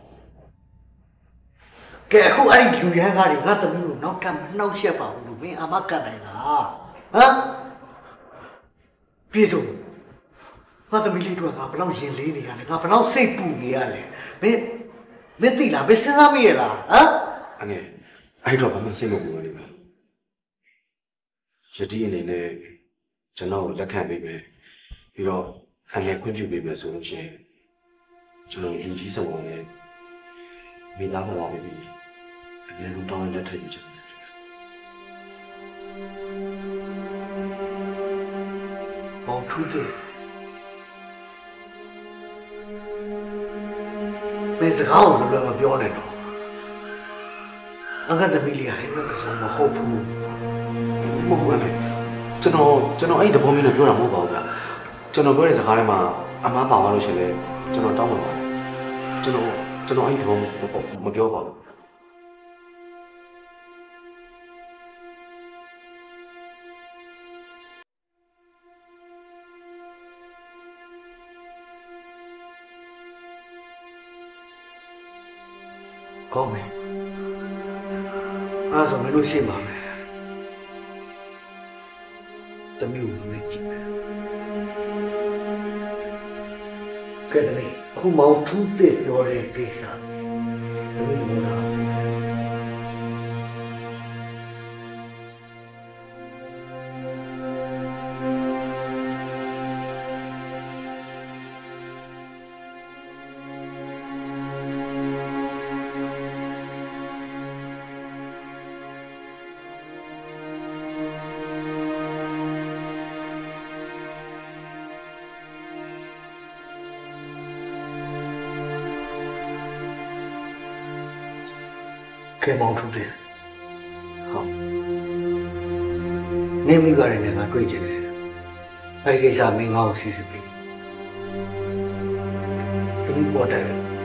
ကဲအခုအဲ့ဒီလူရန်ကားတွေငါသမီးကိုနောက်ထပ်နှောက်ရှက်ပါဘူးလို့မင်းအာမကတ်နိုင်လားဟမ်ပြေဆုံးငါသမီးလေးတို့ကငါဘလောက်ရင်လေးနေရလဲငါဘလောက်စိတ်ပူနေရလဲမင်းမင်းသိလားမင်းစဉ်းစားမိရလားဟမ်အငယ်အဲ့တော့ဘာမှစိတ်မပူပါနဲ့ပါယတိအနေနဲ့ကျွန်တော်လက်ခံပေးမယ်ပြီးတော့အငယ်ခွင့်ပြုပေးမယ်ဆိုလို့ရှိရင်ကျွန်တော်လူကြီးဆောင်နဲ့မိသားစုပါပြီအငယ်လုံးတောင်းလက်ထပ်ယူချင်တယ်ဘောင်ထူးတယ်မင်းစကားကိုလည်းမပြောနဲ့တော့အငါသမီးလေးဟဲ့မကဆုံးမဟုတ်ဘူးမဟုတ်ဘူးကျွန်တော်ကျွန်တော်အဲ့ဒီသဘောမျိုးနဲ့ပြောတာမဟုတ်ပါဘူးဗျာကျွန်တော်ပြောတဲ့စကားထဲမှာအမားပါသွားလို့ရှိရင်လည်းကျွန်တော်တောင်းပါပါတယ်ကျွန်တော်ကျွန်တော်အဲ့ဒီသဘောမပြောပါဘူးကောင်းမယ်အဲ့ဒါဆိုမလို့ရှိပါမယ်တမျိုးမကြည့်ကဲလေခုမောင်ထူးတဲ့ပြောတဲ့ကိစ္စတမျိုးလားကဲမောင်ထူးတယ်ဟုတ်နေမိပါရင်လည်းငါတွေ့ကြတယ်အဲဒီကိစ္စမင်းငါ့ကိုစီစစ်ပြီဒီပေါ်တယ်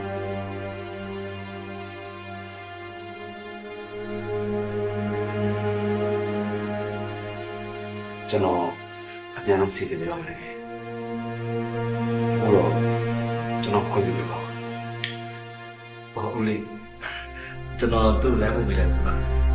ကျွန်တော်အပြန်အောင်စီစဉ်ပြရမယ်ဟိုတော့ကျွန်တော်ခွင့်ပြုပေးပါဘာလို့လဲကျွန်တော်သူ့လမ်းမှုပေးလိုက်ပါ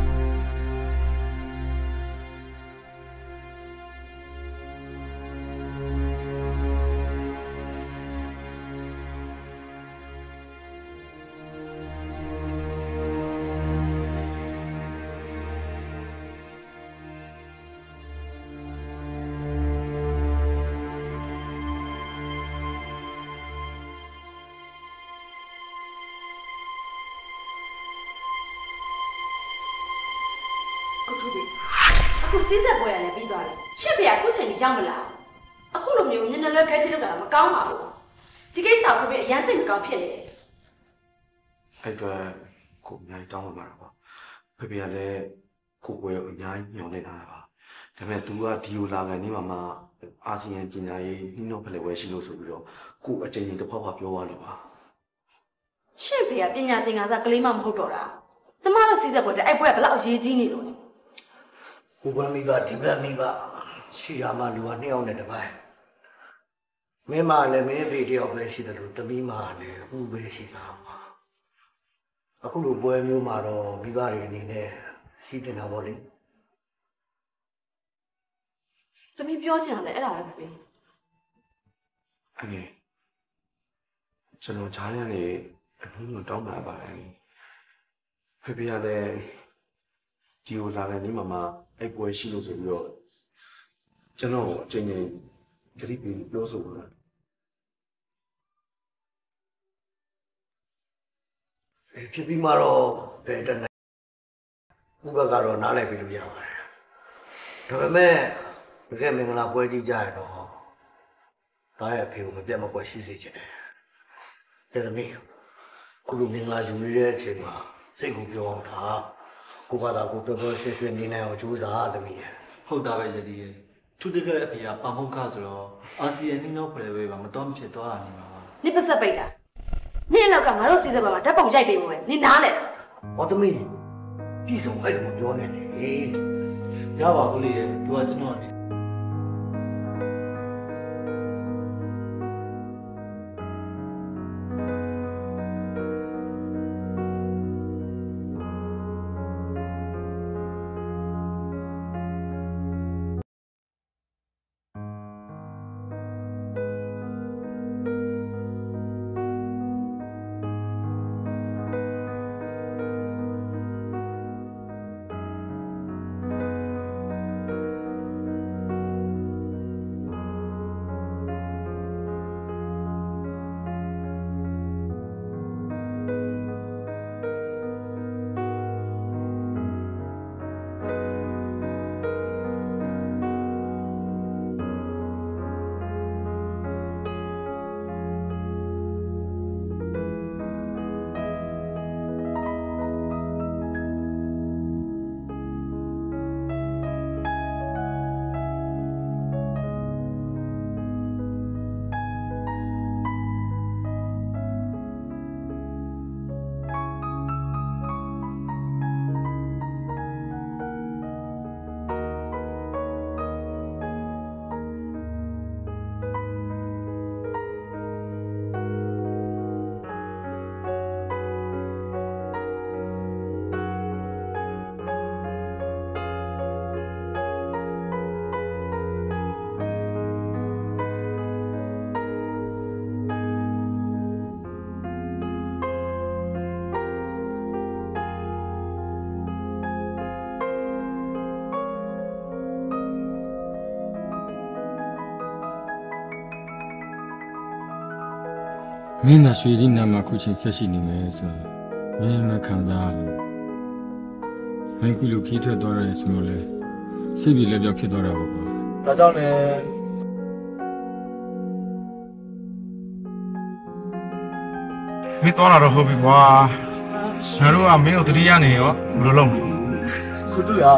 အခုစီးဆက်ပွဲရလည်းပြီးသွားတယ်ရှစ်ပြအခုချိန်ကြီးရောက်မလားအခုလိုမျိုးညနေလွဲခဲပြစ်တော့တာမကောင်းပါဘူးဒီကိစ္စကိုပြအရန်စိတ်မကောင်းဖြစ်နေတယ်အဲ့တော့ကိုအများကြီးတောင်းပါမှာပါဖေဖေကလည်းကိုကိုရဲ့အများကြီးညှော်နေတာပါဒါပေမဲ့ तू ကဒီလိုလာကန်နေမှာမှအာဆီယံပညာရေးနှီးနှောဖလှယ်ဝဲရှိလို့ဆိုပြီးတော့ကိုအချိန်ချင်းတစ်ဖွားဖွားပြောသွားလို့ပါရှင့်ဖေကပညာသင်ခန်းစာကလေးမှမဟုတ်တော့တာကျမတို့စီးစက်ပေါ်တဲ့အဲ့ပွဲကဘလောက်အရေးကြီးနေလို့လဲဟိုဘက်မိဘဒီဘက်မိဘရှိရမှလူကနှစ်ယောက်နဲ့တစ်ပိုင်းမင်းမလည်းမင်းဖေတယောက်ပဲရှိတယ်လို့တမီးမလည်းဥပဲရှိတာပါအခုလိုပွဲမျိုးမှာတော့မိဘတွေအနေနဲ့ရှိတင်တာပေါ့လေသမီးပြောချင်တယ်အဲ့ဒါပဲဖေအမေကျွန်တော်ဂျားရနေအမှုကိုတောင်းပါပါတယ်ဖေဖေကလည်းဒီကိုလာတဲ့နေ့မှာမှအဲ့ပွဲရှိလို့ဆိုပြီးတော့ကျွန်တော်အချိန်ချင်းကြည့်ပြီးပြောဆိုလို့ဖြစ်ပြီးမှတော့ဘယ်တည်းဥပကတော့နားလည်ပြီးလို့ရပါတယ်ဒါပေမဲ့တကယ်မင်္ဂလာပွဲကြီးကြရတော့ဒါရဲ့အဖေကိုမပြတ်မကွက်ရှိစေချင်တယ်ဒါသမီးခုလိုမင်္ဂလာယူရတဲ့အချိန်မှာစိတ်ကိုပြောအောင်ထားကိုကသာကိုတော်တော်ရှင်းရှင်းနေနိုင်အောင်ကြိုးစားသမီးဟုတ်တာပဲယတိရဲ့သူတကယ်အဖေကပါမုတ်ခဆိုတော့အာဆီယံနှီးနှောဖလှယ်ဝဲပါမတော်မဖြစ်သွားတာနေမှာပါနစ်ပစက်ပိတ်တာနင့်လောက်ကငါတို့စီးစက်ပေါ်မှာဓာတ်ပုံရိုက်ပေးဖို့ပဲနင်နားလဲဟောသမီးပြည်စုံအဲ့လိုပြောနေတယ်ဟေးရပါဘူးလေသူကကျွန်တော်မင်းသာရွှေကြီးနာမှာခုချိန်ဆက်ရှိနေမယ်ဆိုရင်မင်းမခံစားဘူးမင်းခုလိုခီးထွက်သွားတယ်ဆိုတော့လေစိတ်ပြေလက်ပြောက်ဖြစ်သွားတာပေါ့ကွာဒါကြောင့်လည်းမင်းသွားတာတော့ဟုတ်ပြီကွာငါတို့ကမင်းကိုတတိယနေရောဘယ်လိုလုပ်မလဲခုတူရ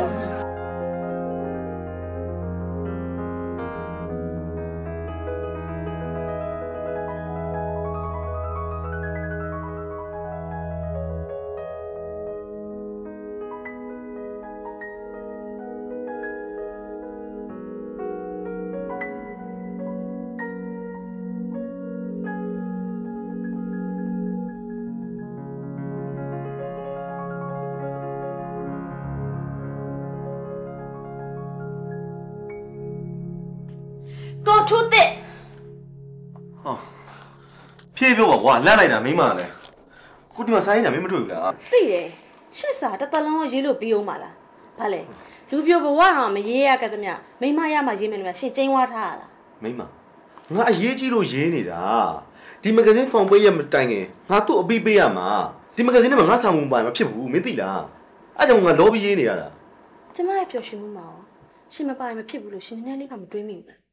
ကိုထုတဲ့ဟောဖြည့်ပြောပါကွာလန့်လိုက်တာမိမလည်းကိုဒီမှာစားရင်ညာမင်းမတွေ့ဘူးလားသိတယ်ရှစ်စာတစ်သက်လုံးရေးလို့ပြီးအောင်ပါလားဘာလဲလူပြိုဘဝတော့မရေးရကြသမျှမိမရမှရေးမယ်လို့များရှင်ကျင်းဝါထားရလားမိမငါအရေးကြီးလို့ရေးနေတာဒီမဂဇင်းဖောင်ပေးရမတိုင်ခင်ငါသူ့အပိပေးရမှာဒီမဂဇင်းထဲမှာငါစာမုံပိုင်မဖြစ်ဘူးမင်းသိလားအဲ့ကြောင့်ငါလောဘရေးနေရတာကျမရဲ့ပျော်ရွှင်မှုမှာရှင်မပိုင်မဖြစ်ဘူးလို့ရှင်နည်းနည်းလေးကမတွေးမိဘူးလား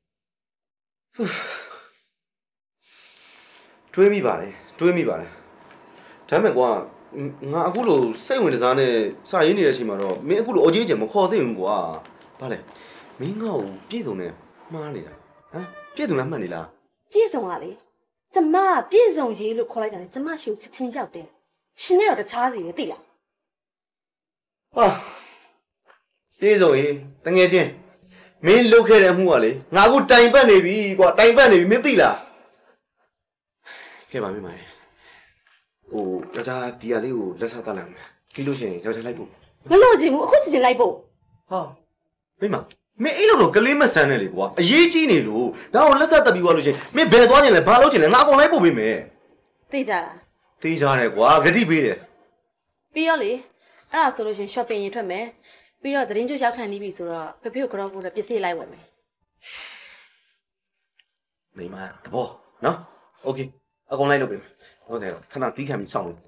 တွေးမိပါတယ်တွေးမိပါတယ်ဒါပေမဲ့ကွာငါအခုလိုစိတ်ဝင်စားနဲ့စာရေးနေတဲ့အချိန်မှာတော့မင်းအခုလိုအကြီးအကျယ်မခေါ်သင့်ဘူးကွာဘာလဲမင်းငါ့ကိုပြည့်စုံနေမှားနေတာမ်ပြည့်စုံလားမှတ်နေလားပြည့်စုံပါလေကျမပြည့်စုံရေးလို့ခေါ်လိုက်တာလေကျမရှိကိုချက်ချင်းရောက်တယ်ရှင်နဲ့တော့တခြားစီပဲသိလားဟာပြည့်စုံရေးတငယ်ချင်းမင်းလုတ်ခဲ့တဲ့အမှုကလေငါကတိုင်ပတ်နေပြီကွာတိုင်ပတ်နေပြီမင်းသိလားကဲပါမင်းမလေးဟိုယောက်ျားဒီဟာလေးကိုလက်စားတတ်လိုက်မယ်ပြီးလို့ရှိရင်ယောက်ျားလိုက်ဖို့မလို့ချင်ဘူးအခုချက်ချင်းလိုက်ဖို့ဟာမင်းမမင်းအဲ့လိုတော့ကလေးမဆန်းနဲ့လေကွာအရေးကြီးနေလို့ဒါကိုလက်ဆက်တက်ပြီးသွားလို့ရှိရင်မင်းဘယ်သွားခြင်းလဲဘာလုပ်ခြင်းလဲငါအကုန်လိုက်ပို့ပေးမယ်သိကြလားသိကြတယ်ကွာဂတိပေးတယ်ပြီးရောလေအဲ့ဒါဆိုလို့ရှင် shopping ရင်ထွက်မယ်ပြီးတော့သတင်းချုပ်ရောက်ခံနေပြီဆိုတော့ဖေဖေကိုကတော့ပို့တဲ့ပစ္စည်းလိုက်ဝယ်မယ်မိမတဘောနော်โอเคအကုန်လိုက်လုပ်ပေးမယ်ဟုတ်တယ်ခဏတီးခံပြီးစောင့်လို့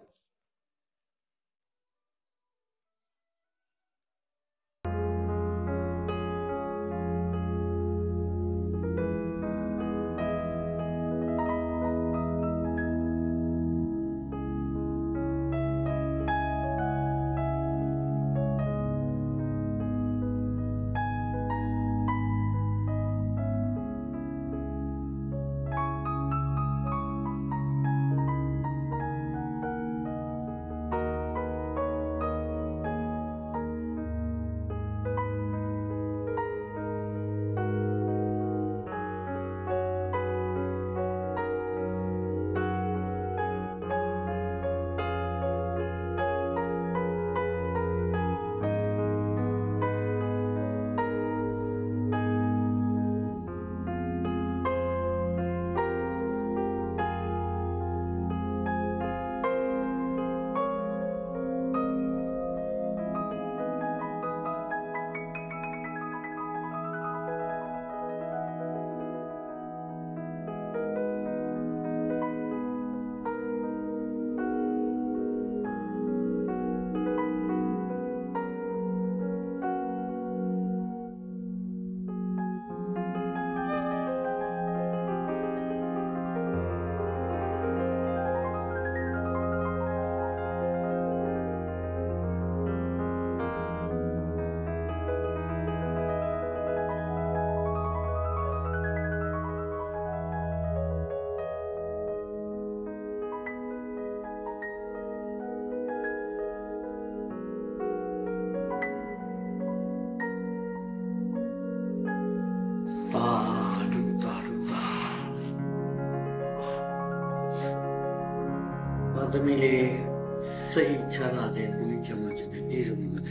သမီးလေးစိတ်ချမ်းသာခြင်းကိုယ်ချမ်းသာခြင်းနဲ့ပြည့်စုံပါစေ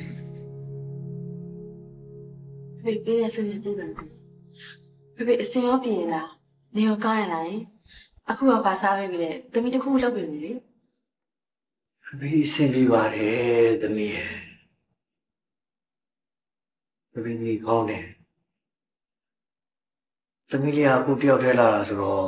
ဖေဖေရဲ့ဆိုရင်ပြည့်ပါစေဖေဖေအစင်ရောပြင်လားနေရောကောင်းရလားအခုကပါစားပဲပြီလေသမီးတစ်ခုလောက်ပြီလေဖေအဆင်ပြေပါတယ်သမီးရဲ့ဖေနေကောင်းတယ်သမီးလေးကအခုတယောက်တည်းလာတာဆိုတော့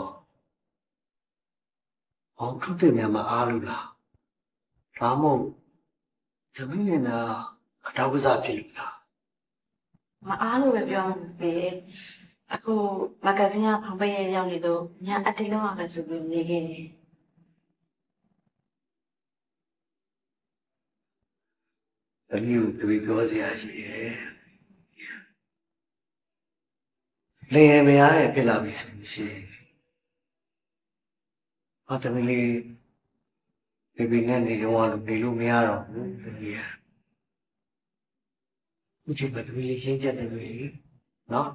အောင်ထုတဲ့များမှာအားလို့လားဒါမှမဟုတ်သမီးနဲ့နာအတောက်ကစားဖြစ်လို့လားမအားလို့ပဲပြောမှာပဲအခုမဂ္ဂဇင်းကဖောင်ပိတ်ရရောက်နေတော့ညာအတိတ်လုံးအောင်ပဲဆိုပြီးနေခဲ့တယ်သမီးကိုပြေပြောစရာရှိတယ်လင်ရမရရဲ့ဖြစ်လာပြီဆိုလို့ရှိရင်အသမီးလေးဘေဘီနဲ့နေတော့လို့နေလို့မရတော့ဘူးသမီးရခုချိန်မှာသမီးလေးရင်းချက်တယ်လေနော်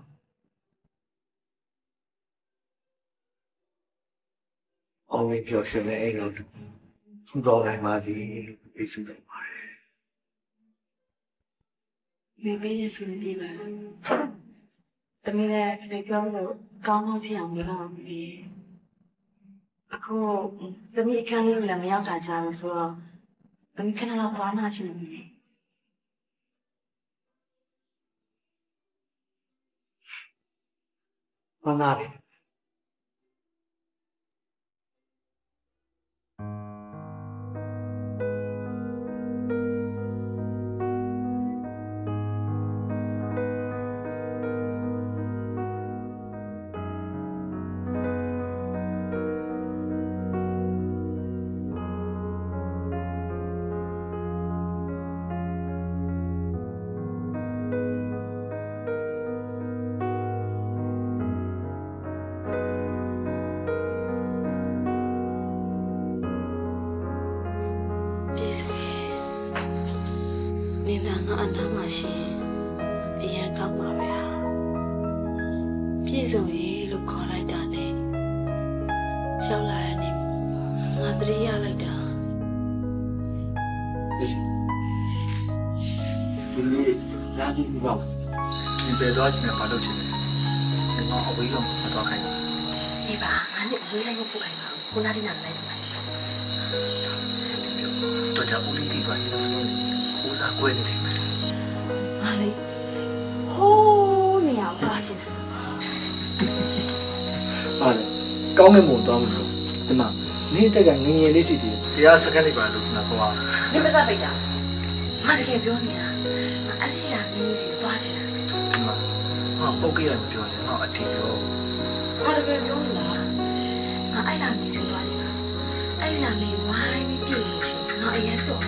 အောင်မပြောရှင်နဲ့အဲ့တော့ထူတော်နိုင်ပါစေလို့ပြေဆုတောင်းပါတယ်ဖေဖေရဲ့ဆိုရင်ပြပါသမီးလည်းဖေပြောလို့ကောင်းကောင်းဖြစ်အောင်လုပ်အောင်ပြီအခုသမီးအခန်းလေးကိုလည်းမရောက်တာကြာလို့ဆိုတော့သမီးခဏတော့သွားမှချင်တယ်မှန်ပါတယ်ဖပြည်စုံရဲ့နေသားငါအနားမှာရှိအရင်ကောင်းပါပဲဟာပြည်စုံရဲ့လို့ခေါ်လိုက်တာနဲ့ရောက်လာတဲ့နေငါသတိရလိုက်တာဒီလိုလာပြီးတော့ဒီပဲတော့ချင်းဘာလို့ချင်လဲငါအဝေးလုံးမတော်ခိုင်းဘူးဒီပါငါနဲ့ဝေးလိုက်ဖို့ပို့ခိုင်းပါခုနကတည်းကလိုက်ပါတော့ကြဦးလေးဒီပါရင်တော့ဦးစားကွဲနေတယ်ဟာလေဟိုးနေအောင်သွားချင်တယ်ဟာလေကောင်းတဲ့မုံသွားလို့ဒီမှာနေတက်ကငငယ်လေးရှိသေးတယ်တရားစကန်နေပါလို့ငါကွာနေပါစားပိတ်တာငါတကယ်ပြောနေတာငါအဲ့ဒီလာနေစီသွားချင်တယ်ဒီမှာငါပုတ်ကြရမပြောနဲ့ငါအတီးပြောငါတကယ်ပြောနေတာငါအဲ့လာနေစီသွားချင်တာအဲ့လာနေဝိုင်းပြီးပြုတ်လို့ရှိရင်ငါအရင်တော့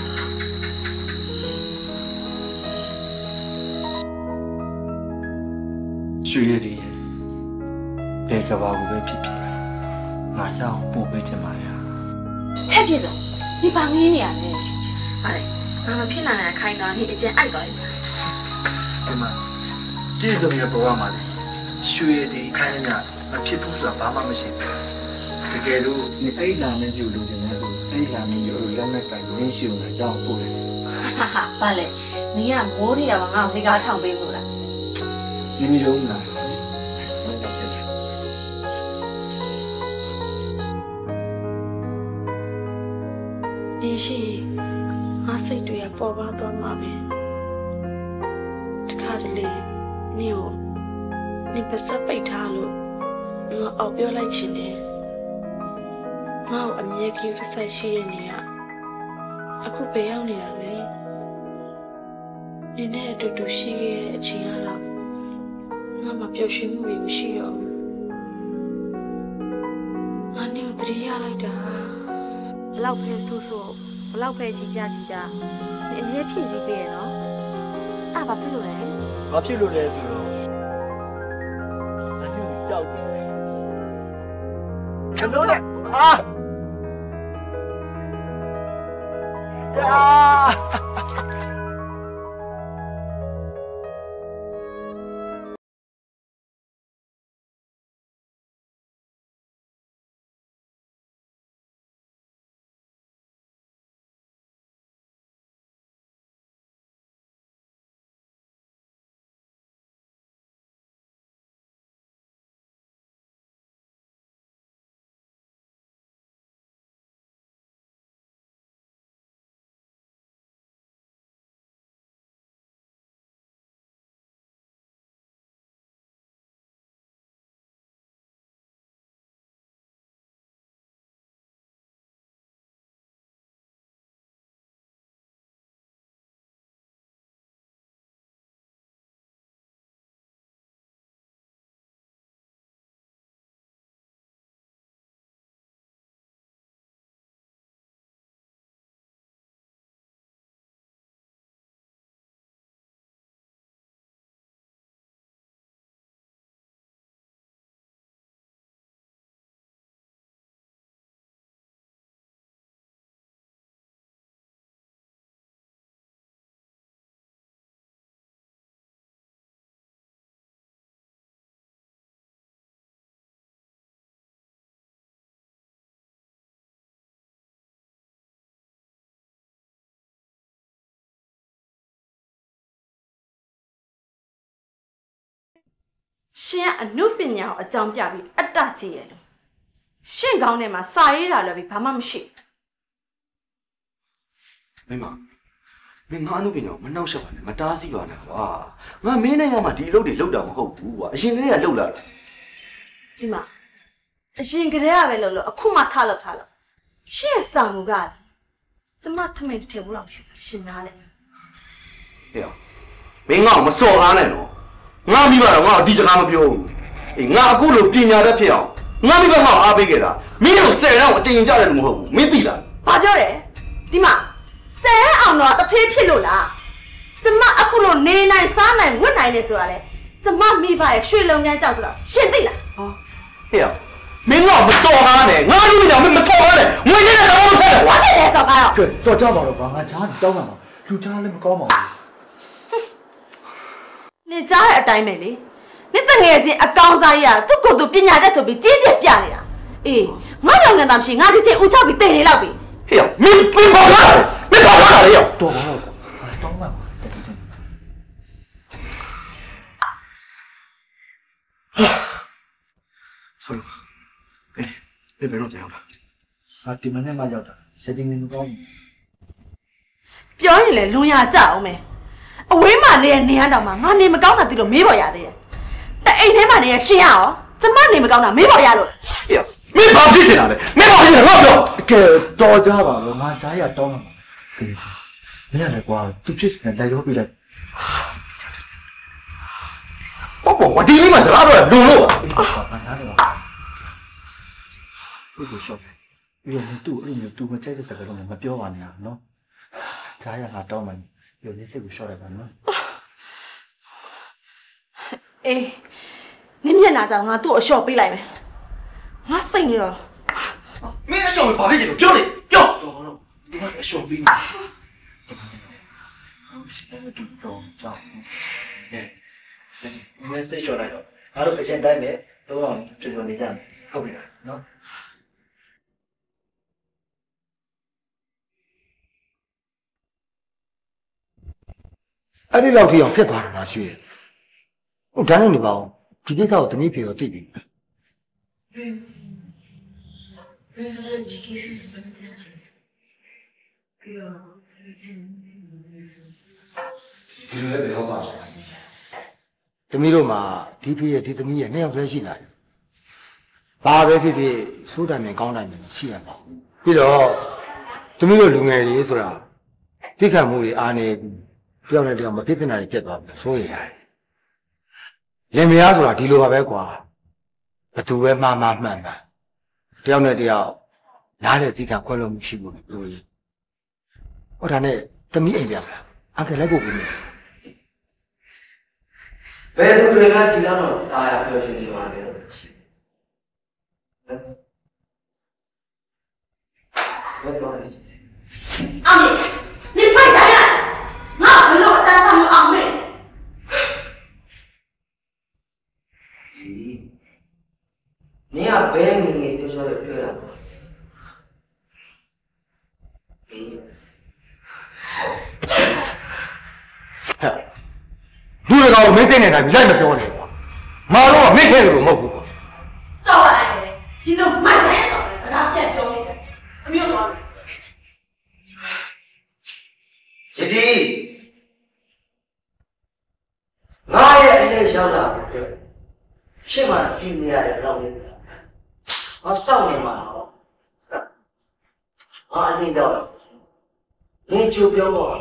ရွှေရည်ရဲ့ဘယ်ကဘာကိုပဲဖြစ်ဖြစ်ငါရအောင်ပို့ပေးချင်ပါရဲ့ဟဲ့ပြည့်တော့ဒီပါငင်းနေရလဲဟာလေငါမဖြစ်နိုင်တဲ့ခိုင်တာနေအကျဉ်အိုက်သွားပြီဒီမှာကြည့်စုံရဲ့ဘဝမှာလေရွှေရည်ခိုင်းနေမဖြစ်ဘူးဆိုတာဘာမှမရှိဘူးတကယ်လို့ဒီအဲ့လာနေကြည့်လို့ရှင်လဲဆိုအဲ့လာနေရောလက်နဲ့တိုင်ရင်းရှိအောင်လည်းရအောင်ပို့တယ်ဟာဟာပါလေနေကမိုးတွေကငါ့ကိုနေကားထောင်ပေးလို့လားဒီမီလုံးလားဒီရှိငါစိတ်တွေကပေါ်ပါသွားမှာပဲတခါတလေနေကိုနေပါစပ်ပိတ်ထားလို့ငါအောက်ပြောလိုက်ချင်တယ်ငါ့ကိုအမြဲကြီးတစ်ဆိုင်ရှိတဲ့နေရအခုပဲရောက်နေတာလေနေနဲ့အတူတူရှိခဲ့တဲ့အချိန်ကတော့ငါမပျော်ရွှင်မှုတွေမရှိတော့ဘူးငါနေကိုတတိယလိုက်တာဘလောက်ပဲဆူဆူဘလောက်ပဲကြီးကြကြီးကြအမြဲဖြစ်စီပေးရနော်အဲ့ဘာဖြစ်လို့လဲဘာဖြစ်လို့လဲဆိုတော့အညူကြောက်တယ်ကျွန်တော်လည်းဟာအာရှင်ကအနုပညာကိုအကြောင်းပြပြီးအတ္တကြီးရဲ့လို့ရှင်ကောင်းထဲမှာစာရေးတာလည်းပြီးဘာမှမရှိမင်းမမင်းငါအနုပညာမနှောက်ရှက်ပါနဲ့မတားဆီးပါနဲ့ကွာငါမင်းနဲ့ရမှာဒီအလုပ်တွေလုပ်တာမဟုတ်ဘူးကွာအရင်ကတည်းကလုပ်လာတာဒီမှာအရင်ကတည်းကပဲလို့လို့အခုမှထားလို့ထားလို့ရှင်ရဲ့ဆောင်မှုကကျမထမိတ်ထဲဘူးတော့မရှိဘူးရှင်နားလေဟဲ့မင်းငါ့ကိုမစော်ကားနဲ့နော်ငါမိဘတော့ငါအတီးစကားမပြောဘူးအေးငါအခုလိုပညာတတ်ဖြစ်အောင်ငါမိဘငါ့ကိုအားပေးခဲ့တာမင်းတို့ဆယ်တော့အချိန်ကြတယ်လို့မဟုတ်ဘူးမင်းသိလားဘာပြောတယ်ဒီမှာဆဲအောင်တော့တထေးဖြစ်လို့လားကျမအခုလိုနေနိုင်စားနိုင်ဝတ်နိုင်နေဆိုတာလေကျမမိဘရဲ့ရွှေလုံချမ်းကြောက်ဆိုတာရှင်သိလားဟာဟဲ့မင်းငါ့ကိုမစော်ကားနဲ့ငါလူမျိုးမင်းမစော်ကားနဲ့ငွေနဲ့တော့မဆက်တယ်ဘာဖြစ်လဲဆိုတော့ကဲတော့ကြပါတော့ကွာငါကြားတောင်းမှာလူကြားလည်းမကောင်းပါဘူးနေကြားတဲ့အတိုင်းပဲလေနေတငယ်ချင်းအကောင်စားကြီးကသူ့ကိုယ်သူပညာတတ်ဆိုပြီးကြီးကျယ်ပြနေတာအေးငါတော့ငါသားမရှိငါဒီချင်းဦးချပြီးတင်နေလောက်ပြီဟေ့မင်းမင်းဘာလဲမင်းဘာလာလဲရောတော်ပါတော့တောင်းမှာဆိုအေးဘယ်ဘယ်တော့ကြောက်လားဟာဒီမနေ့မှရောက်တာစက်တင်နေမကောင်းဘူးပြောရင်လေလွန်ရကြအောင်မယ်အဝေးမှာနေတဲ့နေရတော့မှငါနေမကောင်းတာသိလို့မေးပေါ်ရသေးတယ်တဲ့အိမ်ထဲမှာနေရရှင်ရအောင်ကျမနေမကောင်းတာမေးပေါ်ရလို့ဟေ့မင်းဘာဖြစ်နေတာလဲမင်းဘာဖြစ်နေတာငါပြောကဲတော်ကြပါတော့ငါကြားရတောင်းမှာကဲမင်းလည်းကွာသူဖြစ်နေလိုက်တော့ပြလိုက်ပေါ့ပေါ့ဝတီလေးမှာစကားတော့လုံလို့ပါဘာနားလဲပါစိတ်ကိုရှော့တယ်ပြီးရင်သူ့အဲ့လိုသူမကြိုက်တဲ့စကားတော့မပြောပါနဲ့နော်ကြားရငါတောင်းမှပြောနေစိတ်ကိုရှော့လိုက်ပါနော်အေးနင်းမျက်နှာကြောင့်ငါသူ့အလျှော့ပေးလိုက်မယ်ငါစိတ်နေတော့မင်းအလျှော့ဘာဖြစ်ချင်လို့ပြောလေပြောတော့တော့ဒီမှာအလျှော့ပေးမယ်ဟုတ်တယ်တူတော့ကြောက်ကဲမင်းစိတ်ချော်လိုက်တော့ငါတို့အချိန်တိုင်းပဲတော့အောင်ပြင်နေကြမယ်ဟုတ်ပြီလားနော်အဲ့ဒီလောက်ထိအောင်ဖြစ်သွားတာလားရွှေဟုတ်ဒါနဲ့နေပါဦးဒီကိစ္စကိုတမီးဖေကိုသိပြီဒီလိုလည်းပြောပါတမီးတို့မှာဒီဖေရဲ့ဒီတမီးရဲ့နှစ်ယောက်တည်းရှိလာတယ်ဘာပဲဖြစ်ဖြစ်စိုးတံမြင်ကောင်းတံမြင်ရှိရပါပြီးတော့တမီးတို့လူငယ်တွေဆိုတာသိခံမှုတွေအားနေတယောက်နဲ့တယောက်မဖြစ်တဲ့နာတွေဖြစ်သွားပြီစိုးရတယ်လင်မယားဆိုတာဒီလိုပါပဲကွာဘသူပဲမှားမှားမှန်မှန်တယောက်နဲ့တယောက်နားတဲ့သိခံခွဲလို့မရှိဘူးလို့ကြီးဟောဒါနဲ့တမီးအိမ်ပြန်လာအန်ကယ်လိုက်ဖို့ပြီးနေဘယ်သူတွေကဒီလောက်တော့ဒါရပြောရှင်နေပါလဲဘယ်တော့လဲအမေ你快点来！我不能带上我阿妹。 你要白你就说的对了。 လူတွေကတော့မင်းသိနေတာလိုက်မပြောနဲ့ကွာငါတို့ကမင်းခဲ့တယ်လို့မဟုတ်ဘူးကွာတော့ပါလေဒီလိုမိုက်တယ်တော့ဒါကပြတ်ပြောနေတယ်အမျိုးတော့ယတိငါရဲ့အရေးရောက်လာတယ်ရှင်းမစီနေရတယ်တော့လေငါစောင့်နေမှာတော့ဟာနေတော့နေချိုးပြောပါ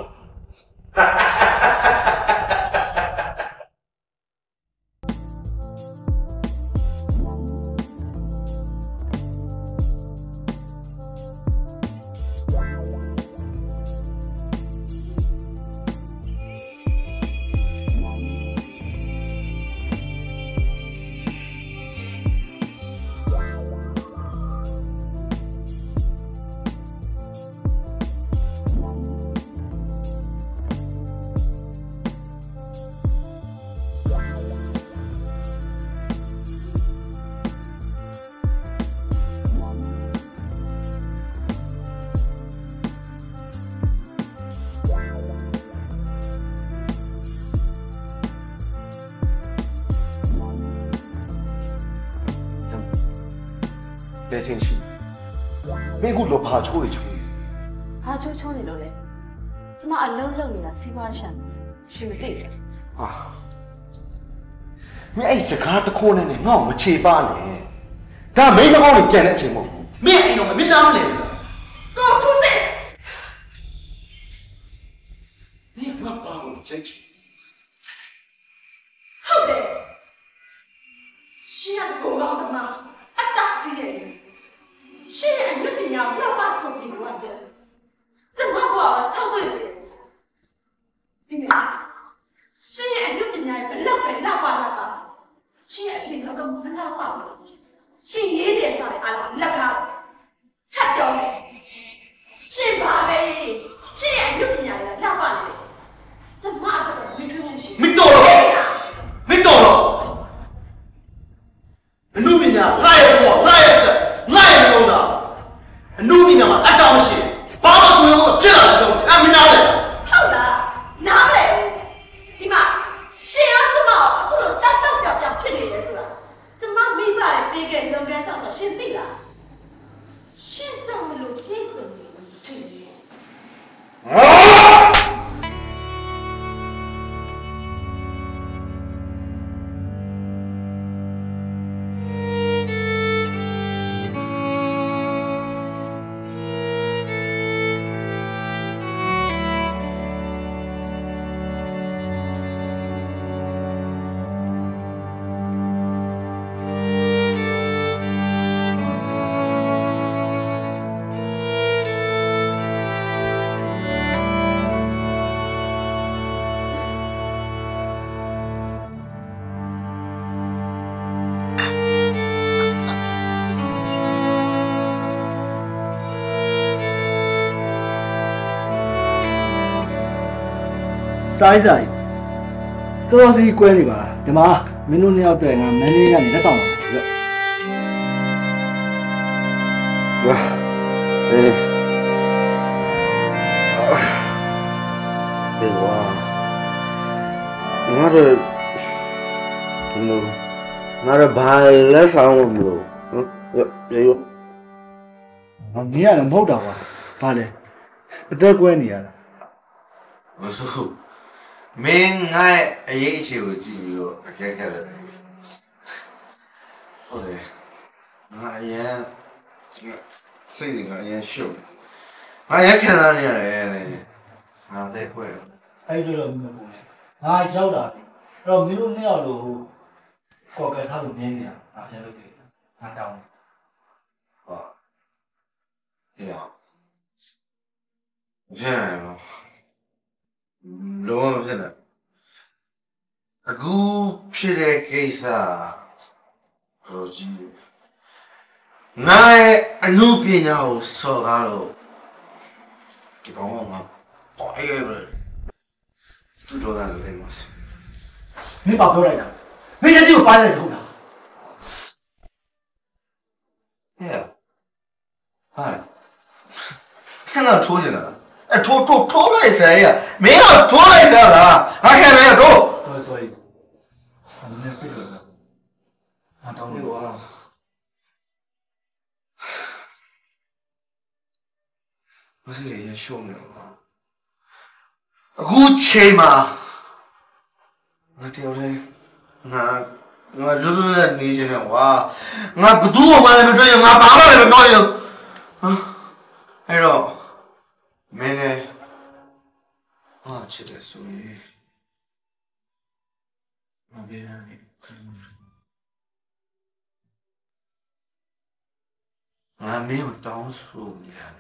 ဘယ်ချင်းရှိမင်းကလောဘာချိုးချိုးဟာချိုးချိုးနေလို့လေကျမအလုံးလုံးနေတာစီးပွားရှန်ရှင်မသိတယ်ဟာမင်းအဲ့စကားတခိုးနဲ့ငါ့ကိုမချေပါနဲ့ဒါမင်းမကောင်းနေပြန်တဲ့အချိန်မဟုတ်ဘူးမင်းအိမ်တော့မင်းနားမလဲတော့ထူးတယ်မင်းမပါဘူးချိတ်ဟုတ်တယ်ရှင်ကကိုကောင်းသမားအတတ်ကြီးတယ်ရှင်ရဲ့အနုပညာဘလောက်ပါဆုံးပြီးတော့တယ်ကျမက၆တွေ့စီဒီနေ့ရှင်ရဲ့အနုပညာဘလောက်ပဲလောက်ပါလားကရှင်ရဲ့အပြင်တော့မလောက်ပါဘူးရှင်ရေးတယ်ဆိုရင်အားလုံးလက်ကားထပ်ပြောမယ်ရှင်ပါပဲ Size size. Tôi gì quên đi bà. Thế mà mình luôn nhau tuổi mà mình đi làm gì xong rồi. Được. Ê. Được quá. Nó rồi. Nó. Nó rồi bài lấy sao mà được. Dạ, vậy luôn. Nó nghĩ là không đâu à. Bà đây. Tôi quên đi à. Ủa sao? Mình ngay ấy chịu chịu cái cái đấy. Ôi. Ai ya. Xây dựng ai ya show. Ai ya cái nào này này. À đây quên. Ai rồi mình cũng. Ai sao đó. Rồi mình luôn nhau rồi. Có cái thằng bên này à, nhà lúc này, hàng đầu. À, yeah. Thế này mà, đúng không thế này? Aku pilih kisah, rồi gì? Ngay anh nuôi bên nhau sao galo? Cái con mà bỏ cái rồi, tôi cho ra được cái mà. Ngươi bảo tôi này nào? Ngươi nhận điều bài này không nào? Yeah. Hai. Cái nào thua gì nữa? Ê, thua thua thua lại thế à? Mấy nào thua lại thế à? Hai cái này thua. Sorry sorry. Anh nên xin lỗi. Anh đau nhiều quá. Có gì để show nữa? Aku chơi mà. Nó theo đây. Ngà ngà lúc lúc là đi chơi nào quá. Ngà bự tu mà lại mình chơi, ngà bá mà lại mình nói được. Hay rồi. Mẹ này. À, chỉ để suy. Mà biết là ngà mèo đau xuống nha.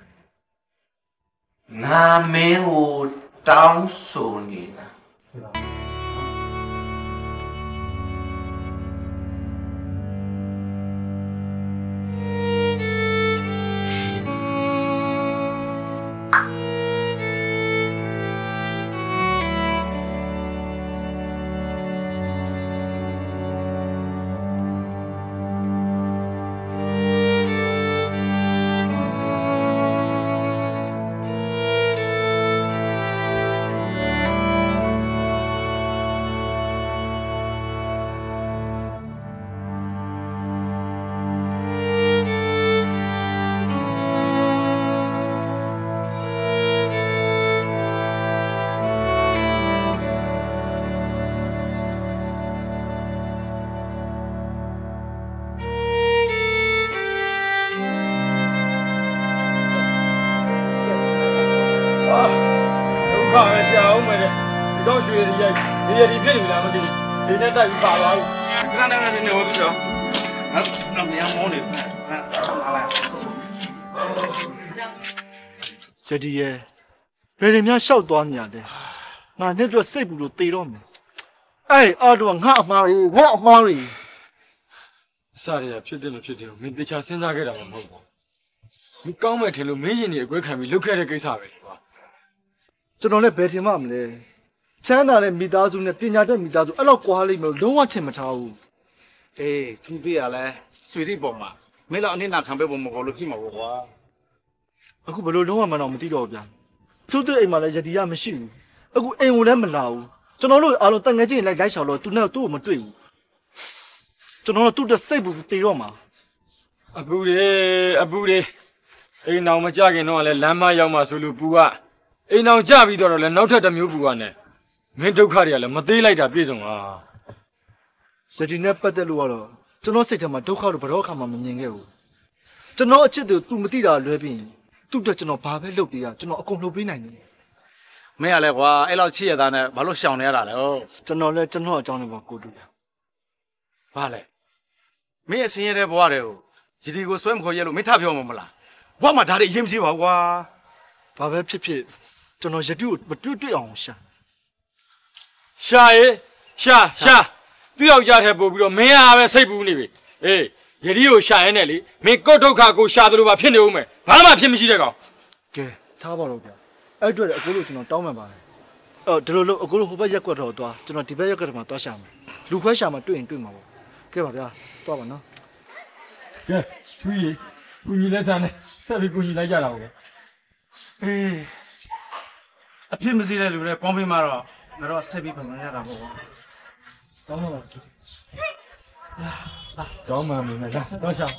Ngà mèo đau xuống nha. Dia di sini lah mesti. Dia tak bisa lah. Kita nak nak ni waktu tu. Nak ni yang mau ni. Alah. Jadi ye, beri ni asal tuan ni ada. Nah ni tu saya bulu tiram. Eh, aduh ngah mari, ngah mari. Sayaဖြစ်တယ်လို့ဖြစ်တယ်။မင်းတခြားစဉ်းစားခဲ့တာမဟုတ်ဘူး။ဒီကောင်းမဲ့ထင်လို့မင်းရင်ကြီးအကွဲခံပြီးလုတ်ခဲ့တဲ့ကိစ္စပဲကွာ။ကျွန်တော်လည်းဘယ်ထင်မှမလဲချမ်းသာတဲ့မိသားစုနဲ့ပညာတတ်မိသားစုအဲ့လောက်ကွာလိမ့်မယ်လုံးဝထင်မထားဘူးအေးသူသိရလဲဆွေတိပေါ်မှာမင်းလောက်အနစ်နာခံပဲပုံမပေါ်လို့ဖြစ်မှာပေါ့ကွာအခုဘယ်လိုလုံးဝမတော့မသိတော့ဗျာသူ့တဲ့အိမ်မှာလည်းယတိရမရှိဘူးအခုအိမ်ဝင်လည်းမလာဘူးကျွန်တော်တို့အားလုံးတန်ငယ်ချင်းလိုက်လိုက်ရှောက်လို့သူနဲ့သူ့ကိုမတွေ့ဘူးကျွန်တော်တို့သူ့တဲ့စိတ်ဘူးတည်တော့မှာအပူတွေအပူတွေအိမ်အောင်မကြခင်တော့လည်းလမ်းမရောက်မှဆိုလို့ပူကအိမ်အောင်ကြပြီးတော့လည်းနောက်ထပ်တစ်မျိုးပူကနဲ့မင်းဒုက္ခတွေကလည်းမသေးလိုက်တာပြည့်စုံပါစတီနဲ့ပတ်သက်လို့ကတော့ကျွန်တော်စိတ်ထဲမှာဒုက္ခတော့ဘယ်တော့မှမမြင်ခဲ့ဘူးကျွန်တော်အချစ်သူ तू မသိတာလွဲပြီးသူ့အတွက်ကျွန်တော်ဘာပဲလုပ်ပေးရကျွန်တော်အကုန်လုပ်ပေးနိုင်တယ်မင်းကလည်းကွာအဲ့လောက်ချစ်ရတာနဲ့ဘာလို့ရှောင်နေရတာလဲဟုတ်ကျွန်တော်လည်းကျွန်တော်အကြောင်းနဲ့ပေါ့ကိုတူတယ်ဘာလဲမင်းအစင်းရတဲ့ဘဝတွေကိုဂျီဒီကိုဆွဲမခေါ်ရလို့မင်းထပြောမှာမလားဘဝမှာဒါတွေအရင်မကြည့်ပါဘူးကွာဘာပဲဖြစ်ဖြစ်ကျွန်တော်ယတိကိုမတွေ့တွေ့အောင်ရှာရှာရေရှာရှာသူ့ယောက်ျားထဲပို့ပြီးတော့မင်းအားပဲစိတ်ပူနေပြီအေးယတိကိုရှာရဲနဲ့လေမင်းကိုဒုက္ခကိုရှာသလိုပါဖြစ်နေဦးမယ်ဘာမှဖြစ်မရှိတဲ့ကောင်ကဲထားပါတော့ဗျအဲ့အတွက်အကိုလို့ကျွန်တော်တောင်းပန်ပါတယ်အော်ဒီလိုလို့အခုလိုဟိုဘက်ရက်ကွက်တော့သွားကျွန်တော်ဒီဘက်ရက်ကွက်မှာသွားရှာမယ်လူခွဲရှာမှာတွေ့ရင်တွေ့မှာပေါ့ကဲပါဗျာသွားပါနော်ကဲချွေးကူညီလက်ထမ်းနဲ့ဆက်ပြီးကူညီလိုက်ကြတာပေါ့အေးအဖြစ်မစေတဲ့လူတွေပေါင်းပေးမှတော့ငါတို့ဆက်ပြီးပြန်ရတာပေါ့ကွာတောင်းပါလားတောင်းမှမင်းနဲ့တော့ရှာ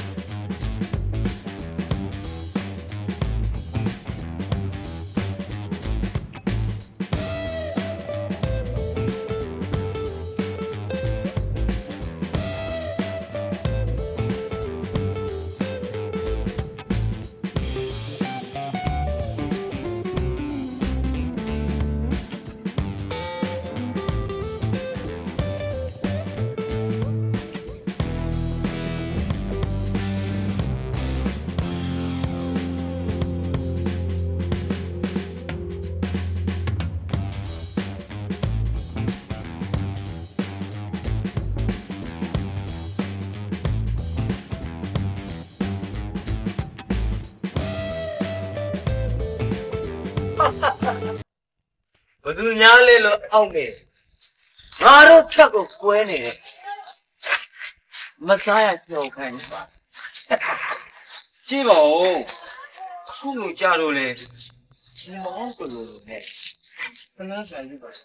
ဘသူများလဲလို့အောက်နေငါတို့ဖြတ်ကိုကွဲနေတယ်မစားရကြောက်ခိုင်းပါကြည့်ပါဦးခုလိုကြတော့လေဒီမောင်းကိုလိုနဲ့ဘယ်လိုဆိုင်ရပါ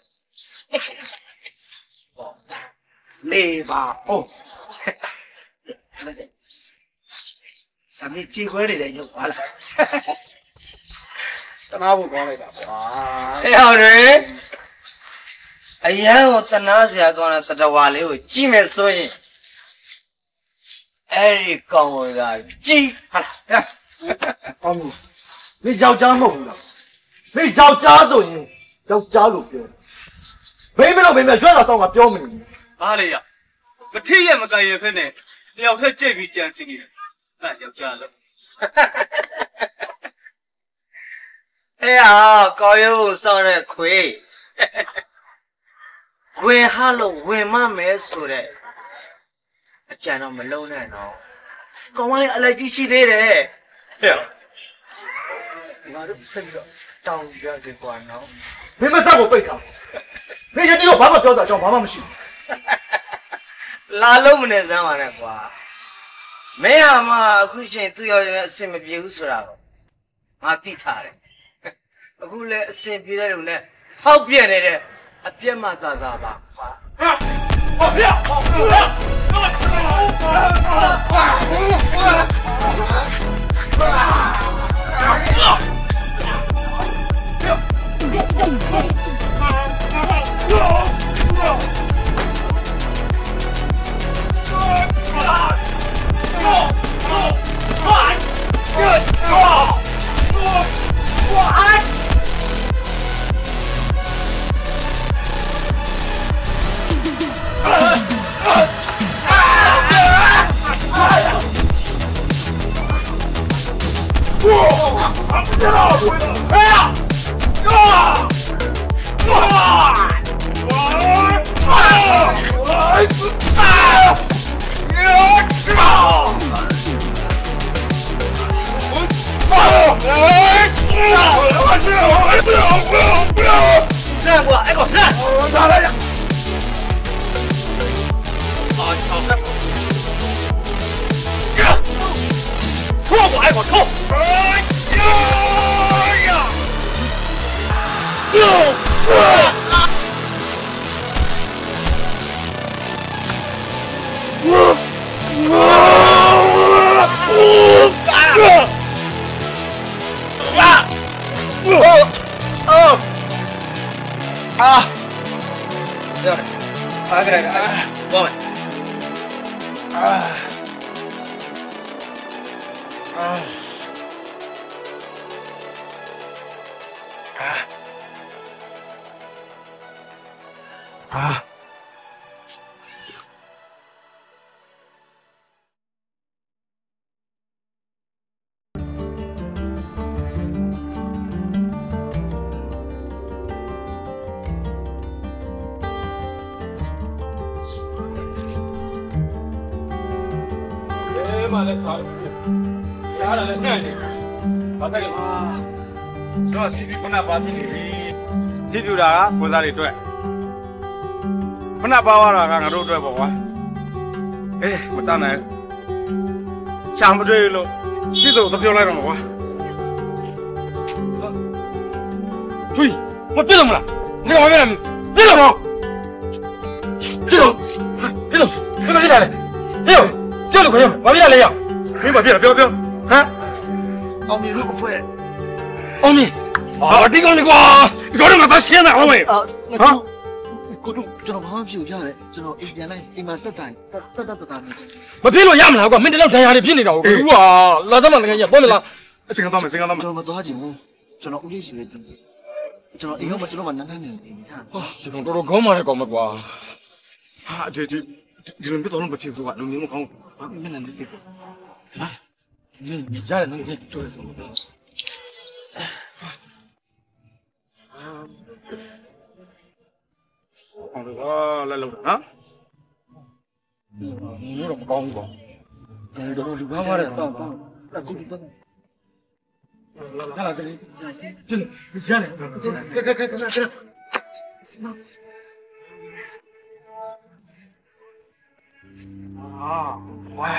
လေပါဦးအမေကြည့်ခွဲနေတယ်ရုပ်ပါလားတနာဖို့ကောင်းလိုက်တာကွာအေးဟုတ်တယ်အရန်ကိုတနာစရာကောင်းတဲ့တတဝါလေးကိုကြည့်မယ်ဆိုရင်အဲ့ဒီကောင်ကကြည့်ဟာလားကောင်းပြီမင်းယောက်ျားမဟုတ်ဘူးလားမင်းယောက်ျားဆိုရင်ယောက်ျားလို့ပြောဘိမလို့ဘိမရွှဲတာဆောင်းကပြောမနေဘူးဘာလဲရမထိရမကြရဖက်နဲ့တယောက်ထက်ကြိတ်ပြီးကြံစီနေတယ်အဲ့ယောက်ျားလို့哎呀，高油上来亏，亏哈喽，亏嘛没数嘞，讲到没漏呢喏，刚完阿来继续的嘞，哎呀，我都不是个当不要这关喏， 你们三个背他，那些地方爸爸标的叫爸爸们去， 哪路没得三万的瓜，没呀嘛，亏钱都要什么别说了，俺地他嘞。အခုလည်းအစင်ပြေတဲ့လူနဲ့ဟောက်ပြက်နေတဲ့အပြက်မှသာသာပါဟောပြဟောWhat? Ah. Male karısı. Yarın ne? Bakalım. Çok iyi bir buna batı. တီးပြူတာကကိုစားတွေတွေ့ခုနပါသွားတာကငါတို့တွေ့ပေါ့ကွာအေးမတတ်နိုင်ရှာမတွေ့လို့ပြစ်စုံသပြောလိုက်တော့ကွာဟိမပြစ်တော့မလား你干嘛别来？别来吗？这种，这种，别别来了，别有，别了快点，往别来呀！别别别了，别别，啊！奥米如果会，奥米，啊，这个你瓜，你搞这个咋写呢？奥米， 啊啊！ 嗰種ကျွန်တော်ဘာမှဖြစ်ကြတယ်ကျွန်တော်အိမ်ပြန်လိုက်အိမ်မှာတက်တိုင်တက်တက်တက်တာနေတယ်မဖြစ်လို့ရမလားကွာမင်းတလောက်တန်ရာတွေဖြစ်နေတာကိုဘူးကွာလာသမားလည်းရပေါ်မလားစင်ကတော့မယ်စင်ကတော့မယ်ကျွန်တော်မသွားချင်ဘူးကျွန်တော်ဦးလေးရှိပဲတူကျွန်တော်အိမ်ကကျွန်တော်ကနန်းနန်းနေနေဟာဒီကောင်တော်တော်ခေါင်းမာတဲ့ကောင်မကွာဟာဒီဒီဒီလိုမျိုးတော့မဖြစ်ဘူးကွာလူမျိုးမကောင်းဘာမှမနိုင်ဘူးဟာဒီကြားနေနေတော်စမ်းအောင်တော့လာလို့နော်ဒီလိုတော့မကောင်းဘူးကွာဒီလိုလူကားမာတဲ့ကောင်အခုဒီတော့လာလာကလေးကျင်းကျင်းကကကကကအာဝါ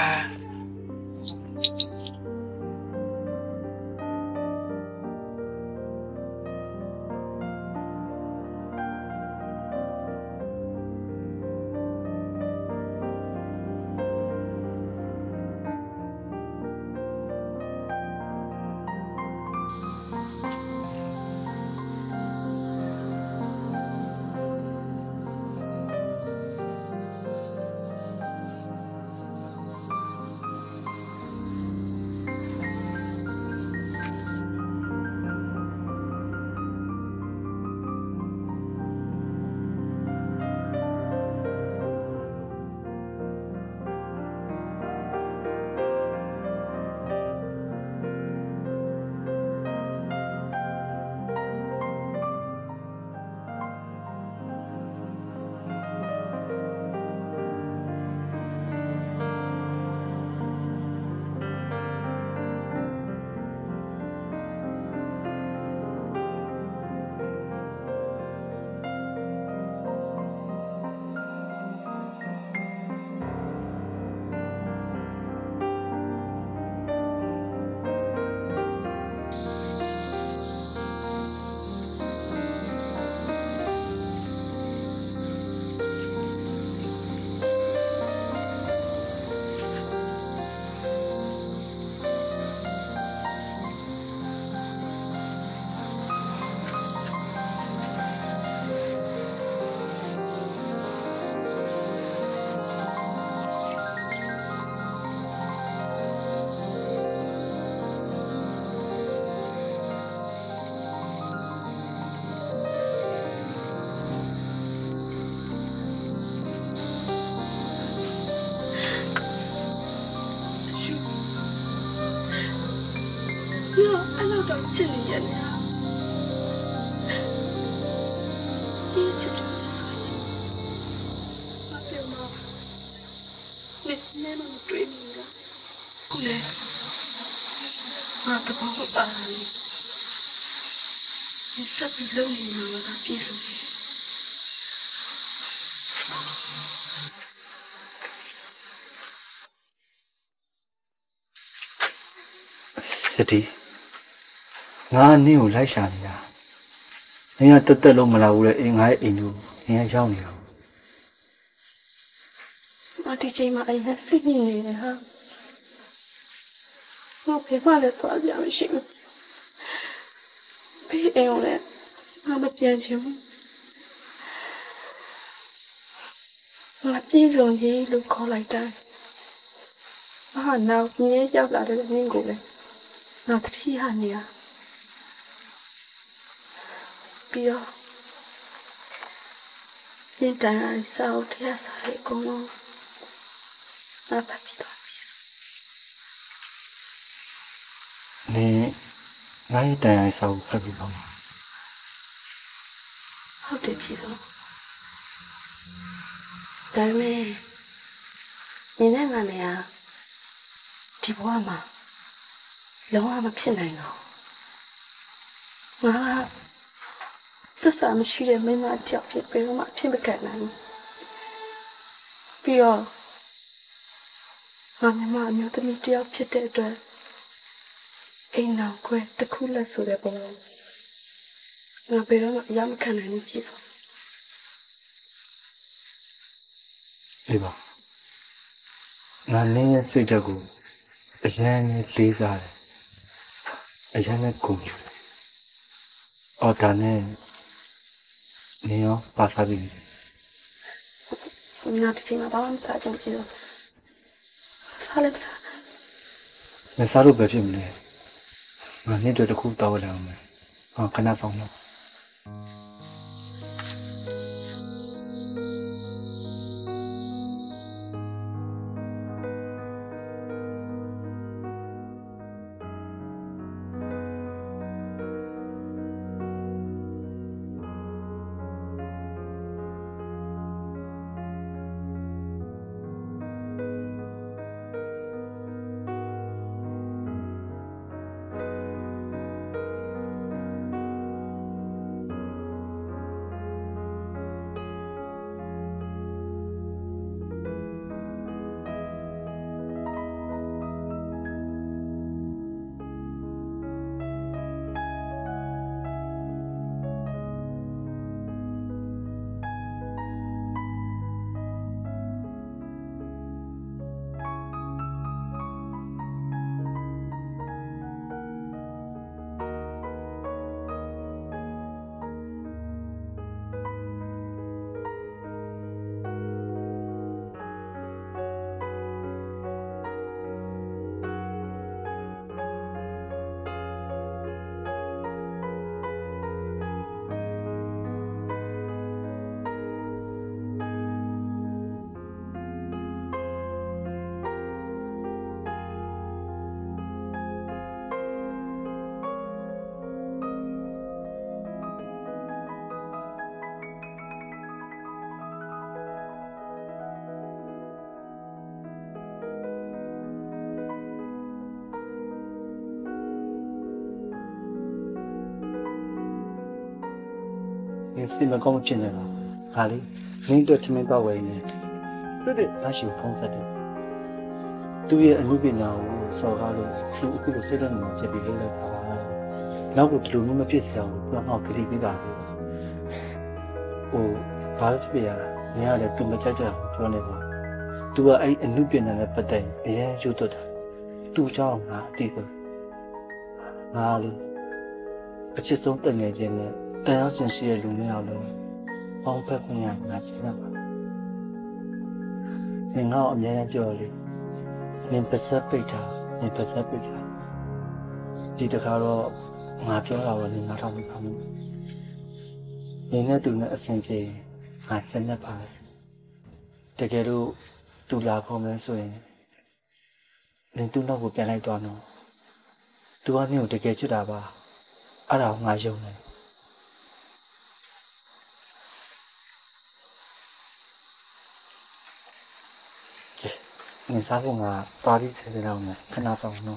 ချစ်နေရတယ်ဒီချစ်တယ်ဆိုရင်မပြောမနေနေမတွေ့နေတာကိုလေငါတော့ဘာပါလဲဒီစပ်ပြီးလုံးနေတာပြေဆုံးတယ်စတီငါနင်းကိုလိုက်ရှာနေတာနင်းကတက်တက်လုံးမလာဘူးလေအင်းငါရဲ့အိမ်ကိုနင်းကရောက်နေတာမတီချိန်မှာအိမ်နဲ့စိတ်ညစ်နေတယ်ဟာငါဖေးမလည်းသွားကြမရှိဘူးဖေးအိမ်ကိုလည်းငါမပြန်ချင်ဘူးငါပြေဆုံးကြီးလို့ခေါ်လိုက်တယ်ဟာနောက်ညရောက်လာတဲ့နင်းကိုလည်းငါတတိယနေရပြီးတော့ပြင်တန်ရစာအုပ်တရားစာရေးအကုန်လုံးငါဖတ်ပြီးတော့ပြီနင်းငါရဲ့တန်ရစာအုပ်ဖတ်ပြီးတော့ဟုတ်တယ်ပြီတော့ဒါပေမဲ့ညီနဲ့ငါနဲ့ဒီဘဝမှာလုံးဝမဖြစ်နိုင်တော့ငါဖသစ္စာမရှိတဲ့မိန်းမတစ်ယောက်ဖြစ်ပြီးတော့မှအဖြစ်မခံနိုင်ဘူးပြီးတော့ငါညီမအမျိုးသမီးတစ်ယောက်ဖြစ်တဲ့အတွက်အိမ်နောက်ခွဲတစ်ခုလက်ဆိုတဲ့ပုံငါဘယ်တော့မှအရမခံနိုင်ဘူးဖြစ်သွားအေးပါငါနင်းရဲ့စိတ်ဓာတ်ကိုအရန်နဲ့လေးစားတယ်အရန်နဲ့ဂုဏ်ယူတယ်အော်ဒါနဲ့နေရောပါစားပြီငါတချင်မှာဘာမှမစားချင်ဘူးစားလည်းမစားမစားလို့ပဲဖြစ်မလဲငါနေ့တွေတစ်ခုတောင်းလာအောင်မယ်ဟောခဏဆောင်တော့你是没搞不清的了，哪里？你都听没到位呢？对对，那是有方式的。对于那边呢，我烧烤了，就一个虽然你这边来打，那我路那么偏小，不好给你给打的。我把这边啊，你要来跟我讲讲，说那个，对啊，哎，那边那不对，哎，就多的，都叫哪地方？哪里？不去送等眼睛的。但要真是路没有了，帮拍朋友拿钱了吧？你好，我明天就来。你不是背着，你不是背着。你这卡罗，我表了我你拿上他们。你那都那身体，俺真的怕。这个路，都拉过门所以，你都那不变来多呢？都按你有这个知道吧？阿拉我用呢。你啥风啊？大力车的了呢？看哪种呢？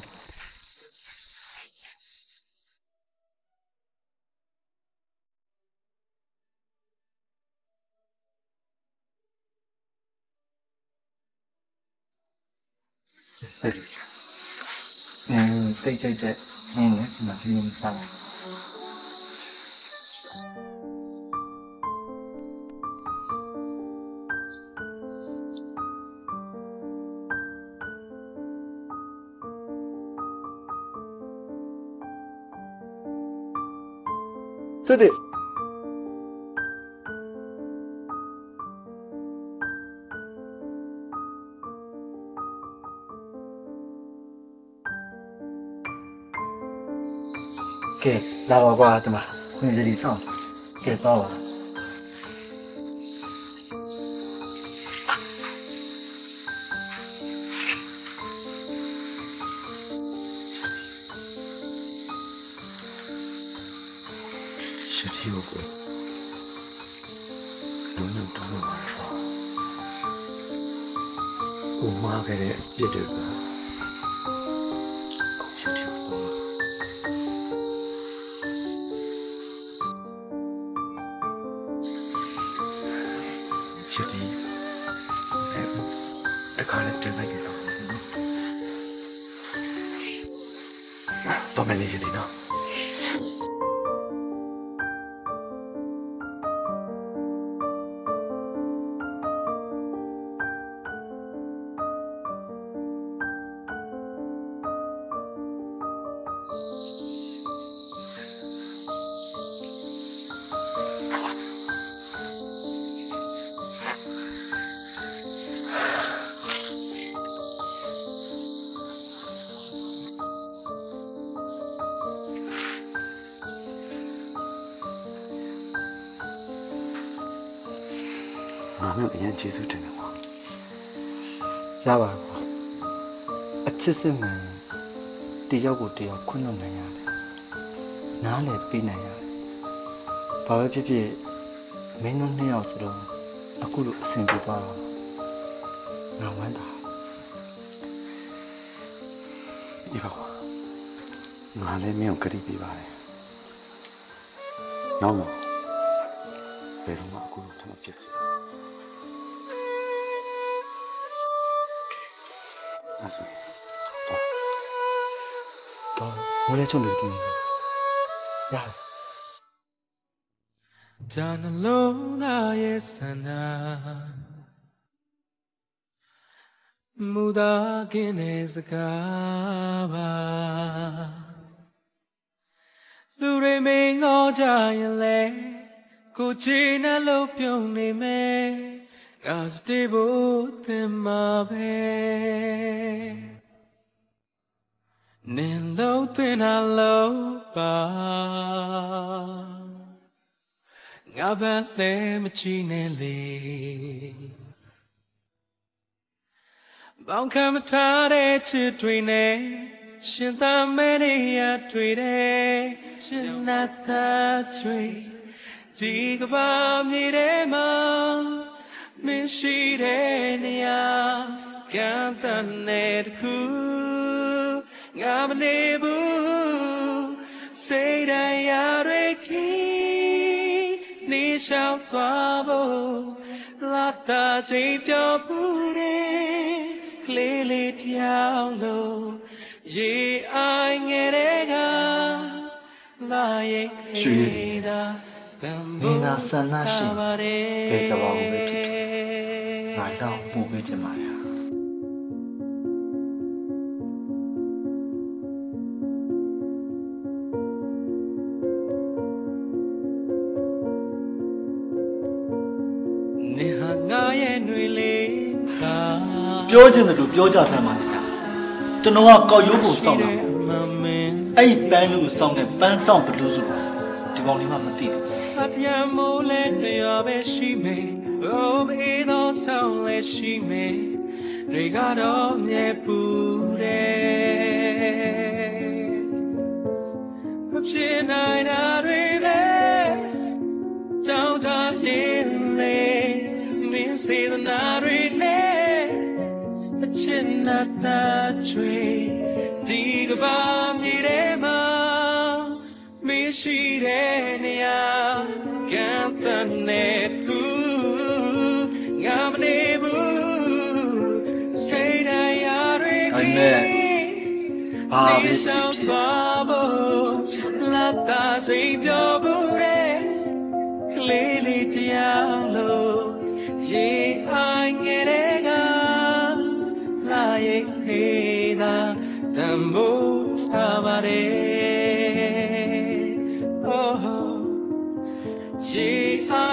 对，嗯，对对对，嗯，那是你啥？对对。给拉呱呱对吗？你这里上，给到了。是体有过，能能多能玩耍。我妈给的别这个，是体有过。 ဖြစ်တယ်အဲတခါနဲ့တွေ့လိုက်တော့တော့မနေရည်နော်那别人接触真的吗？ ရပါကွာအချစ်စစ်မှန်တယောက်ကိုတယောက်ခွင့်လွှတ်နိုင်ရတယ်နားလည်ပေးနိုင်ရတယ်ဘာပဲဖြစ်ဖြစ်မင်းတို့နှစ်ယောက်စလုံးအခုလိုအဆင်ပြေသွားတော့ငါဝမ်းသာဒီပါငါလည်းမင်းကိုကြည့်ပေးပါတယ်နောက်တော့ဘယ်တော့မှအခုလိုထမဖြစ်စေအဲ့ဆိုတော့ငါလည်းချုံလို့ကြည့်နေရတယ်ဂျာနှလုံးသားရဲ့ဆန္ဒမူတာကင်းတဲ့စကားပါလူတွေမင်းငေါကြရင်လေကိုချီနဲ့လို့ပြုံးနေမယ်ငါစတေးဖို့သင်မှာပဲနင်လို့သင်တာလို့ပါငါဘာလဲမချီနဲ့လေဘောင်ခံမထားတဲ့ချစ်တွေနဲ့ရှင်သာမဲနေရတွေ့တယ်ရှင်နာသာတွေဒီကဘာမြေထဲမှာမင်းရှိတဲ့နေရာကံတန်တဲ့တခုငါမနေဘူးစိတ်တရားတွေကြီးနေရှောက်သွားဖို့လာတာချိန်ပြောဘူးတယ်ကလေးလေးတယောက်လို့ရေအိုင်ငယ်တဲ့ကလာရဲ့ခေတာနေနာဆန္ဒရှိဘယ်ကဘာကိုပဲဖြစ်ဖြစ်ငါကြောင့်ပို့ပေးချင်ပါဗျာနေဟာငါရဲ့ຫນွေလေးကပြောချင်တယ်လို့ပြောကြစမ်းပါလေကျွန်တော်ကကောက်ရိုးပုံစောင့်တာအဲ့ဒီပန်းလူစောင့်တဲ့ပန်းဆောင်ဘလူးဆိုတာဒီကောင်လေးမှမသိဘူးအပြာမိုးလဲတရားပဲရှိမယ်အိုးမေးသောဆောင်လဲရှိမယ်တွေကတော့မြဲပူတယ်မဖြစ်နိုင်တာတွေပဲကြောင်းချရင်လေမင်းစေတနာတွေနဲ့အချစ်နာတာချွေဒီကဘာမြေထဲမှာမရှိတဲ့နေရာကံတန်တဲ့ခုငါမနေဘူးစိတ်တရားတွေကြီးဘာပဲဖြစ်ဖြစ်လာတာစိတ်ပြောဘူးတဲ့ကလေးလေးတရားလို့ရေအိုင်ငယ်တဲ့ကလာရဲ့ခေတာတံမိုးထားပါတယ် Yeah, I